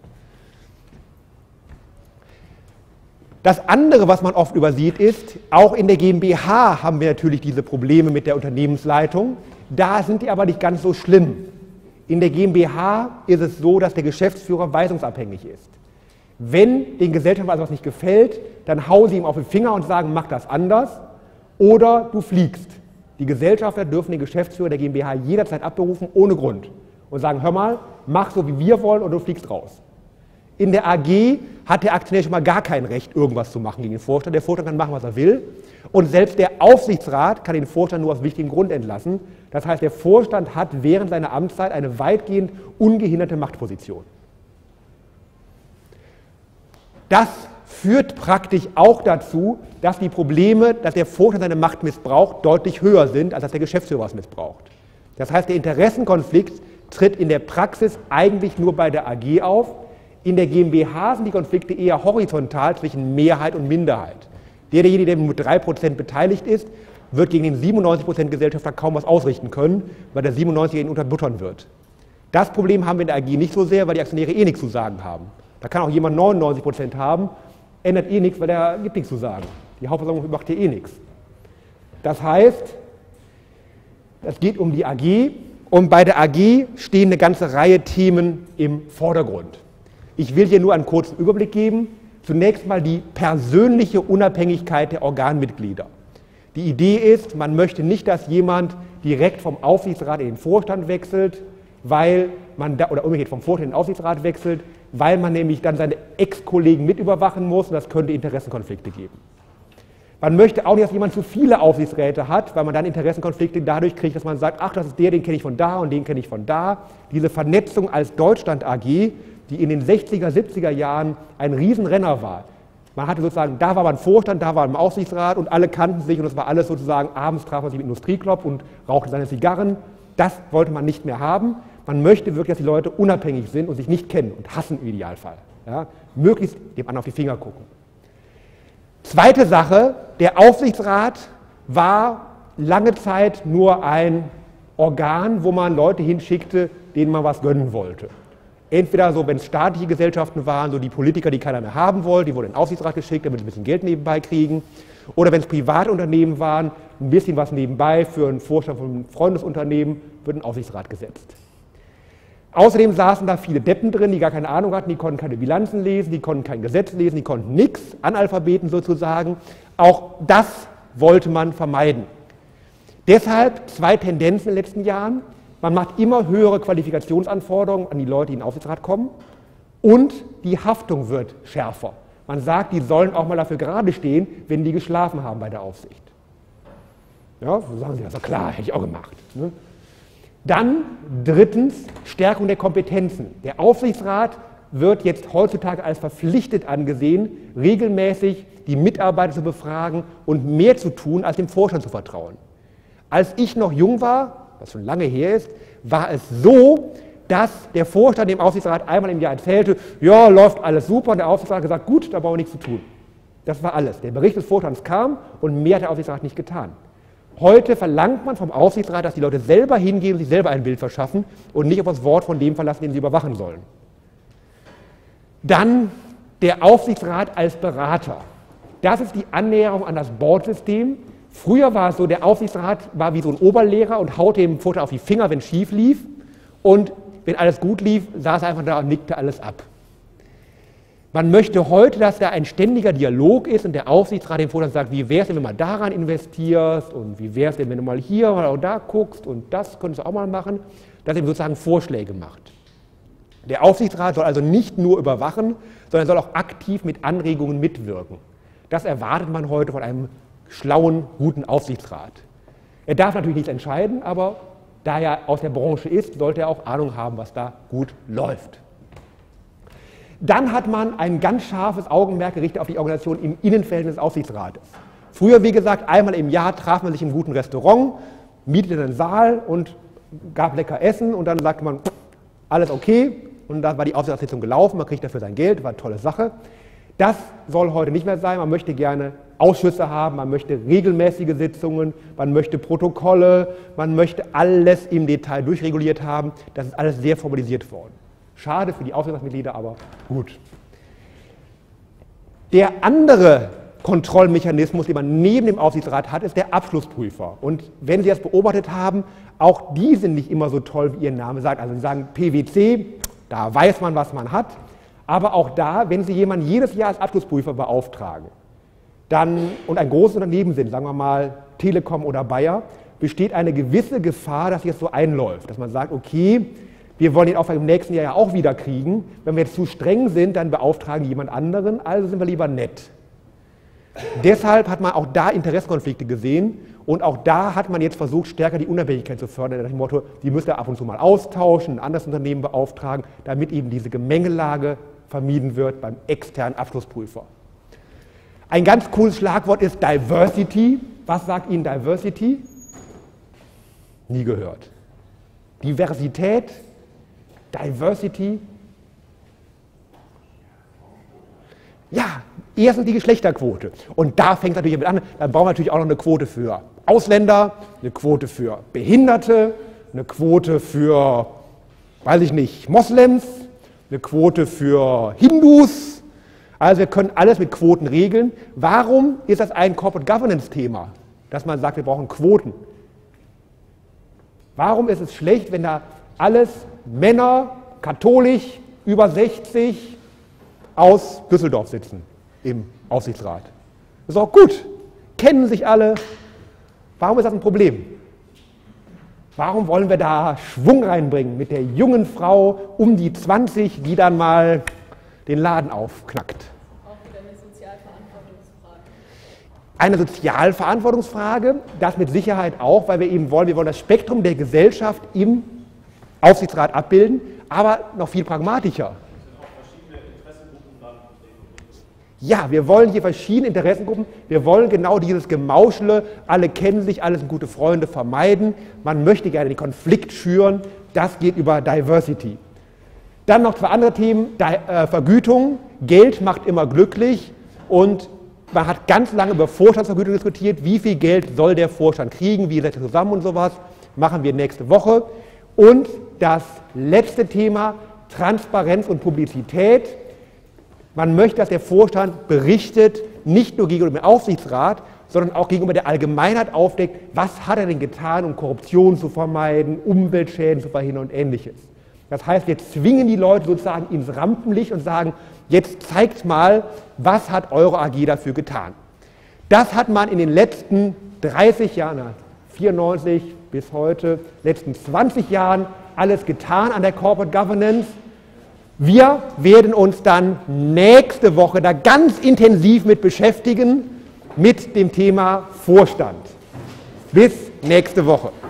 Das andere, was man oft übersieht, ist, auch in der GmbH haben wir natürlich diese Probleme mit der Unternehmensleitung. Da sind die aber nicht ganz so schlimm. In der GmbH ist es so, dass der Geschäftsführer weisungsabhängig ist. Wenn den Gesellschaftern also was nicht gefällt, dann hauen sie ihm auf den Finger und sagen, mach das anders oder du fliegst. Die Gesellschafter dürfen den Geschäftsführer der GmbH jederzeit abberufen, ohne Grund. Und sagen, hör mal, mach so, wie wir wollen oder du fliegst raus. In der AG hat der Aktionär schon mal gar kein Recht, irgendwas zu machen gegen den Vorstand. Der Vorstand kann machen, was er will. Und selbst der Aufsichtsrat kann den Vorstand nur aus wichtigem Grund entlassen. Das heißt, der Vorstand hat während seiner Amtszeit eine weitgehend ungehinderte Machtposition. Das führt praktisch auch dazu, dass die Probleme, dass der Vorstand seine Macht missbraucht, deutlich höher sind, als dass der Geschäftsführer es missbraucht. Das heißt, der Interessenkonflikt tritt in der Praxis eigentlich nur bei der AG auf. In der GmbH sind die Konflikte eher horizontal zwischen Mehrheit und Minderheit. Derjenige, der mit 3% beteiligt ist, wird gegen den 97% Gesellschafter kaum was ausrichten können, weil der 97er ihn unterbuttern wird. Das Problem haben wir in der AG nicht so sehr, weil die Aktionäre eh nichts zu sagen haben. Da kann auch jemand 99% haben, ändert eh nichts, weil der gibt nichts zu sagen. Die Hauptversammlung macht hier eh nichts. Das heißt, es geht um die AG und bei der AG stehen eine ganze Reihe Themen im Vordergrund. Ich will hier nur einen kurzen Überblick geben. Zunächst mal die persönliche Unabhängigkeit der Organmitglieder. Die Idee ist, man möchte nicht, dass jemand direkt vom Aufsichtsrat in den Vorstand wechselt, weil man da, oder umgekehrt vom Vorstand in den Aufsichtsrat wechselt, weil man nämlich dann seine Ex-Kollegen mit überwachen muss und das könnte Interessenkonflikte geben. Man möchte auch nicht, dass jemand zu viele Aufsichtsräte hat, weil man dann Interessenkonflikte dadurch kriegt, dass man sagt, ach, das ist der, den kenne ich von da und den kenne ich von da. Diese Vernetzung als Deutschland AG, die in den 60er, 70er Jahren ein Riesenrenner war. Man hatte sozusagen, da war man Vorstand, da war man im Aufsichtsrat und alle kannten sich und das war alles sozusagen, abends traf man sich mit Industrieclub und rauchte seine Zigarren. Das wollte man nicht mehr haben. Man möchte wirklich, dass die Leute unabhängig sind und sich nicht kennen und hassen im Idealfall. Ja? Möglichst dem anderen auf die Finger gucken. Zweite Sache, der Aufsichtsrat war lange Zeit nur ein Organ, wo man Leute hinschickte, denen man was gönnen wollte. Entweder so, wenn es staatliche Gesellschaften waren, so die Politiker, die keiner mehr haben wollte, die wurden in den Aufsichtsrat geschickt, damit sie ein bisschen Geld nebenbei kriegen. Oder wenn es private Unternehmen waren, ein bisschen was nebenbei für einen Vorstand von einem Freundesunternehmen, wird ein Aufsichtsrat gesetzt. Außerdem saßen da viele Deppen drin, die gar keine Ahnung hatten, die konnten keine Bilanzen lesen, die konnten kein Gesetz lesen, die konnten nichts, Analphabeten sozusagen. Auch das wollte man vermeiden. Deshalb 2 Tendenzen in den letzten Jahren. Man macht immer höhere Qualifikationsanforderungen an die Leute, die in den Aufsichtsrat kommen, und die Haftung wird schärfer. Man sagt, die sollen auch mal dafür gerade stehen, wenn die geschlafen haben bei der Aufsicht. Ja, so sagen sie, das ist klar, hätte ich auch gemacht. Ne? Dann drittens, Stärkung der Kompetenzen. Der Aufsichtsrat wird jetzt heutzutage als verpflichtet angesehen, regelmäßig die Mitarbeiter zu befragen und mehr zu tun, als dem Vorstand zu vertrauen. Als ich noch jung war, was schon lange her ist, war es so, dass der Vorstand dem Aufsichtsrat einmal im Jahr erzählte, ja, läuft alles super, und der Aufsichtsrat hat gesagt, gut, da brauchen wir nichts zu tun. Das war alles. Der Bericht des Vorstands kam und mehr hat der Aufsichtsrat nicht getan. Heute verlangt man vom Aufsichtsrat, dass die Leute selber hingehen und sich selber ein Bild verschaffen und nicht auf das Wort von dem verlassen, den sie überwachen sollen. Dann der Aufsichtsrat als Berater. Das ist die Annäherung an das Board-System. Früher war es so, der Aufsichtsrat war wie so ein Oberlehrer und haute dem Vorstand auf die Finger, wenn es schief lief. Und wenn alles gut lief, saß er einfach da und nickte alles ab. Man möchte heute, dass da ein ständiger Dialog ist und der Aufsichtsrat dem Vorstand sagt, wie wäre es denn, wenn du mal daran investierst und wie wäre es denn, wenn du mal hier oder da guckst und das könntest du auch mal machen, dass er ihm sozusagen Vorschläge macht. Der Aufsichtsrat soll also nicht nur überwachen, sondern soll auch aktiv mit Anregungen mitwirken. Das erwartet man heute von einem schlauen, guten Aufsichtsrat. Er darf natürlich nicht entscheiden, aber da er aus der Branche ist, sollte er auch Ahnung haben, was da gut läuft. Dann hat man ein ganz scharfes Augenmerk gerichtet auf die Organisation im Innenverhältnis des Aufsichtsrates. Früher, wie gesagt, einmal im Jahr traf man sich im guten Restaurant, mietete einen Saal und gab lecker Essen und dann sagte man, alles okay, und dann war die Aufsichtsratssitzung gelaufen, man kriegt dafür sein Geld, war eine tolle Sache. Das soll heute nicht mehr sein, man möchte gerne Ausschüsse haben, man möchte regelmäßige Sitzungen, man möchte Protokolle, man möchte alles im Detail durchreguliert haben, das ist alles sehr formalisiert worden. Schade für die Aufsichtsratsmitglieder, aber gut. Der andere Kontrollmechanismus, den man neben dem Aufsichtsrat hat, ist der Abschlussprüfer. Und wenn Sie das beobachtet haben, auch die sind nicht immer so toll, wie Ihr Name sagt. Also Sie sagen PwC, da weiß man, was man hat. Aber auch da, wenn Sie jemanden jedes Jahr als Abschlussprüfer beauftragen, dann, und ein großes Unternehmen sind, sagen wir mal Telekom oder Bayer, besteht eine gewisse Gefahr, dass sich das so einläuft. Dass man sagt, okay, wir wollen den Auftrag im nächsten Jahr ja auch wieder kriegen. Wenn wir jetzt zu streng sind, dann beauftragen die jemand anderen, also sind wir lieber nett. Deshalb hat man auch da Interessenkonflikte gesehen und auch da hat man jetzt versucht, stärker die Unabhängigkeit zu fördern, nach dem Motto, die müsst ihr ab und zu mal austauschen, ein anderes Unternehmen beauftragen, damit eben diese Gemengelage vermieden wird beim externen Abschlussprüfer. Ein ganz cooles Schlagwort ist Diversity. Was sagt Ihnen Diversity? Nie gehört. Diversität, Diversity. Ja, erstens die Geschlechterquote. Und da fängt es natürlich damit an, dann brauchen wir natürlich auch noch eine Quote für Ausländer, eine Quote für Behinderte, eine Quote für, weiß ich nicht, Moslems, eine Quote für Hindus. Also wir können alles mit Quoten regeln. Warum ist das ein Corporate Governance-Thema, dass man sagt, wir brauchen Quoten? Warum ist es schlecht, wenn da alles Männer, katholisch, über 60 aus Düsseldorf sitzen im Aufsichtsrat? Das ist auch gut, kennen sich alle. Warum ist das ein Problem? Warum wollen wir da Schwung reinbringen mit der jungen Frau um die 20, die dann mal den Laden aufknackt? Auch wieder eine Sozialverantwortungsfrage. Eine Sozialverantwortungsfrage, das mit Sicherheit auch, weil wir wollen das Spektrum der Gesellschaft im Aufsichtsrat abbilden, aber noch viel pragmatischer. Ja, wir wollen hier verschiedene Interessengruppen, wir wollen genau dieses Gemauschle, alle kennen sich, alle sind gute Freunde, vermeiden. Man möchte gerne den Konflikt schüren, das geht über Diversity. Dann noch 2 andere Themen, Vergütung, Geld macht immer glücklich und man hat ganz lange über Vorstandsvergütung diskutiert, wie viel Geld soll der Vorstand kriegen, wie setzt er zusammen und sowas, machen wir nächste Woche. Und das letzte Thema, Transparenz und Publizität. Man möchte, dass der Vorstand berichtet, nicht nur gegenüber dem Aufsichtsrat, sondern auch gegenüber der Allgemeinheit aufdeckt, was hat er denn getan, um Korruption zu vermeiden, Umweltschäden zu verhindern und Ähnliches. Das heißt, wir zwingen die Leute sozusagen ins Rampenlicht und sagen, jetzt zeigt mal, was hat eure AG dafür getan. Das hat man in den letzten 30 Jahren, 94 bis heute, letzten 20 Jahren alles getan an der Corporate Governance. Wir werden uns dann nächste Woche da ganz intensiv mit beschäftigen, mit dem Thema Vorstand. Bis nächste Woche.